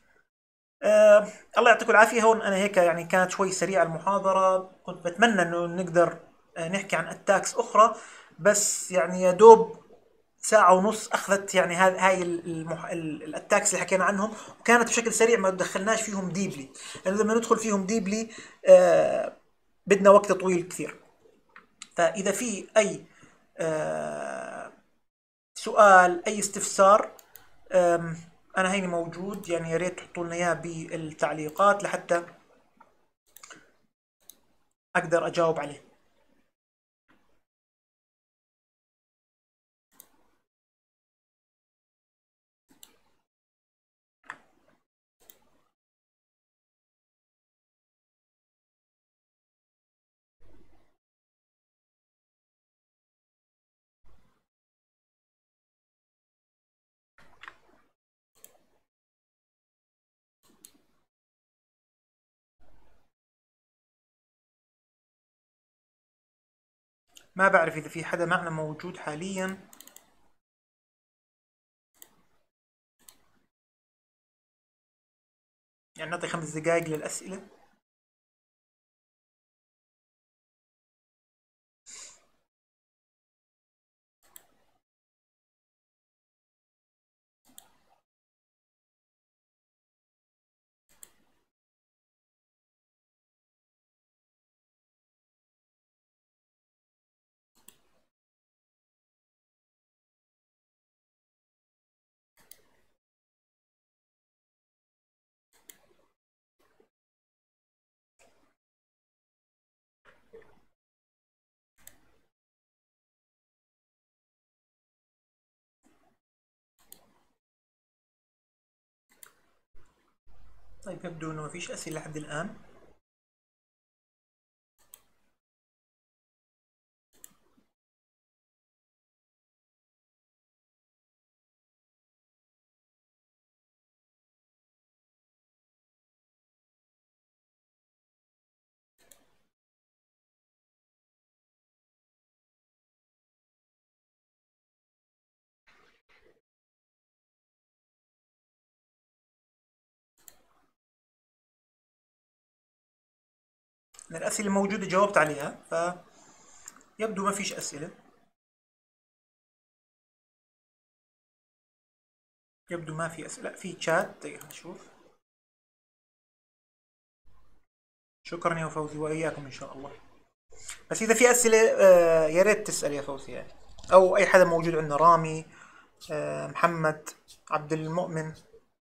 آه الله يعطيكم العافيه. هون انا هيك يعني كانت شوي سريعه المحاضره، كنت بتمنى انه نقدر آه نحكي عن اتاكس اخرى، بس يعني يا دوب ساعة ونص أخذت يعني هاي هاي المح... الاتاكس اللي حكينا عنهم، وكانت بشكل سريع ما دخلناش فيهم ديبلي، لأنه لما ندخل فيهم ديبلي آه بدنا وقت طويل كثير. فإذا في أي آه سؤال، أي استفسار، آه أنا هيني موجود، يعني يا ريت تحطوا لنا إياه بالتعليقات لحتى أقدر أجاوب عليه. ما بعرف إذا في حدا معنا موجود حاليا. يعني نعطي خمس دقائق للأسئلة. طيب يبدو انه ما فيش اسئله لحد الان. الاسئله الموجوده جاوبت عليها، فيبدو ما فيش اسئله. يبدو ما في اسئله. لا في تشات، دقيقه نشوف. شكرا يا فوزي، واياكم ان شاء الله. بس اذا في اسئله آه يا ريت تسال يا فوزي يعني، او اي حدا موجود عندنا، رامي، آه محمد، عبد المؤمن.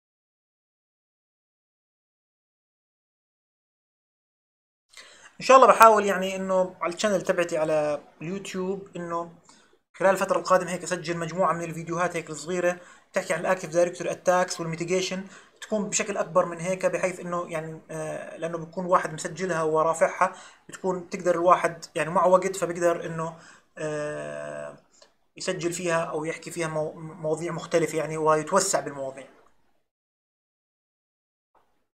ان شاء الله بحاول يعني انه على الشانل تبعتي على اليوتيوب انه خلال الفترة القادمة هيك اسجل مجموعة من الفيديوهات هيك الصغيرة تحكي عن الاكتيف دايركتوري اتاكس والميتيجيشن، تكون بشكل اكبر من هيك، بحيث انه يعني آه لانه بيكون واحد مسجلها ورافعها، بتكون تقدر الواحد يعني معه وقت فبيقدر انه آه يسجل فيها او يحكي فيها مو مواضيع مختلفة يعني، ويتوسع بالمواضيع.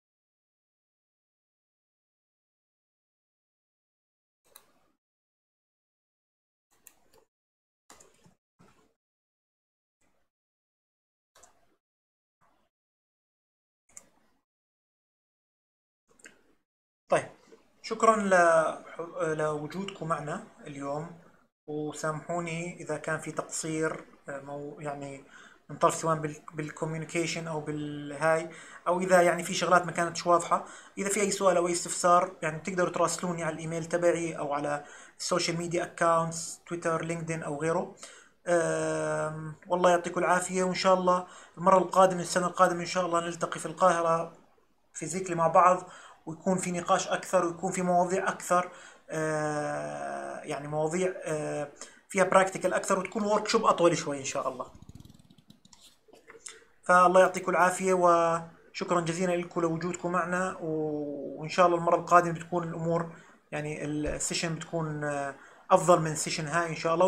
شكرا لوجودكم معنا اليوم، وسامحوني إذا كان في تقصير مو يعني من طرف سواء بالكوميونيكيشن أو بالهاي، أو إذا يعني في شغلات ما كانتش واضحة. إذا في أي سؤال أو أي استفسار يعني تقدروا تراسلوني على الإيميل تبعي أو على السوشيال ميديا أكاونتس تويتر لينكدين أو غيره. والله يعطيكم العافية، وإن شاء الله المرة القادمة السنة القادمة إن شاء الله نلتقي في القاهرة فيزيكلي مع بعض، ويكون في نقاش أكثر، ويكون في مواضيع أكثر، آه يعني مواضيع آه فيها براكتيكال أكثر، وتكون ورك شوب أطول شوي إن شاء الله. فالله يعطيكم العافية، وشكرا جزيلا لكم لوجودكم معنا، وإن شاء الله المرة القادمة بتكون الأمور يعني السيشن بتكون أفضل من السيشن هاي إن شاء الله.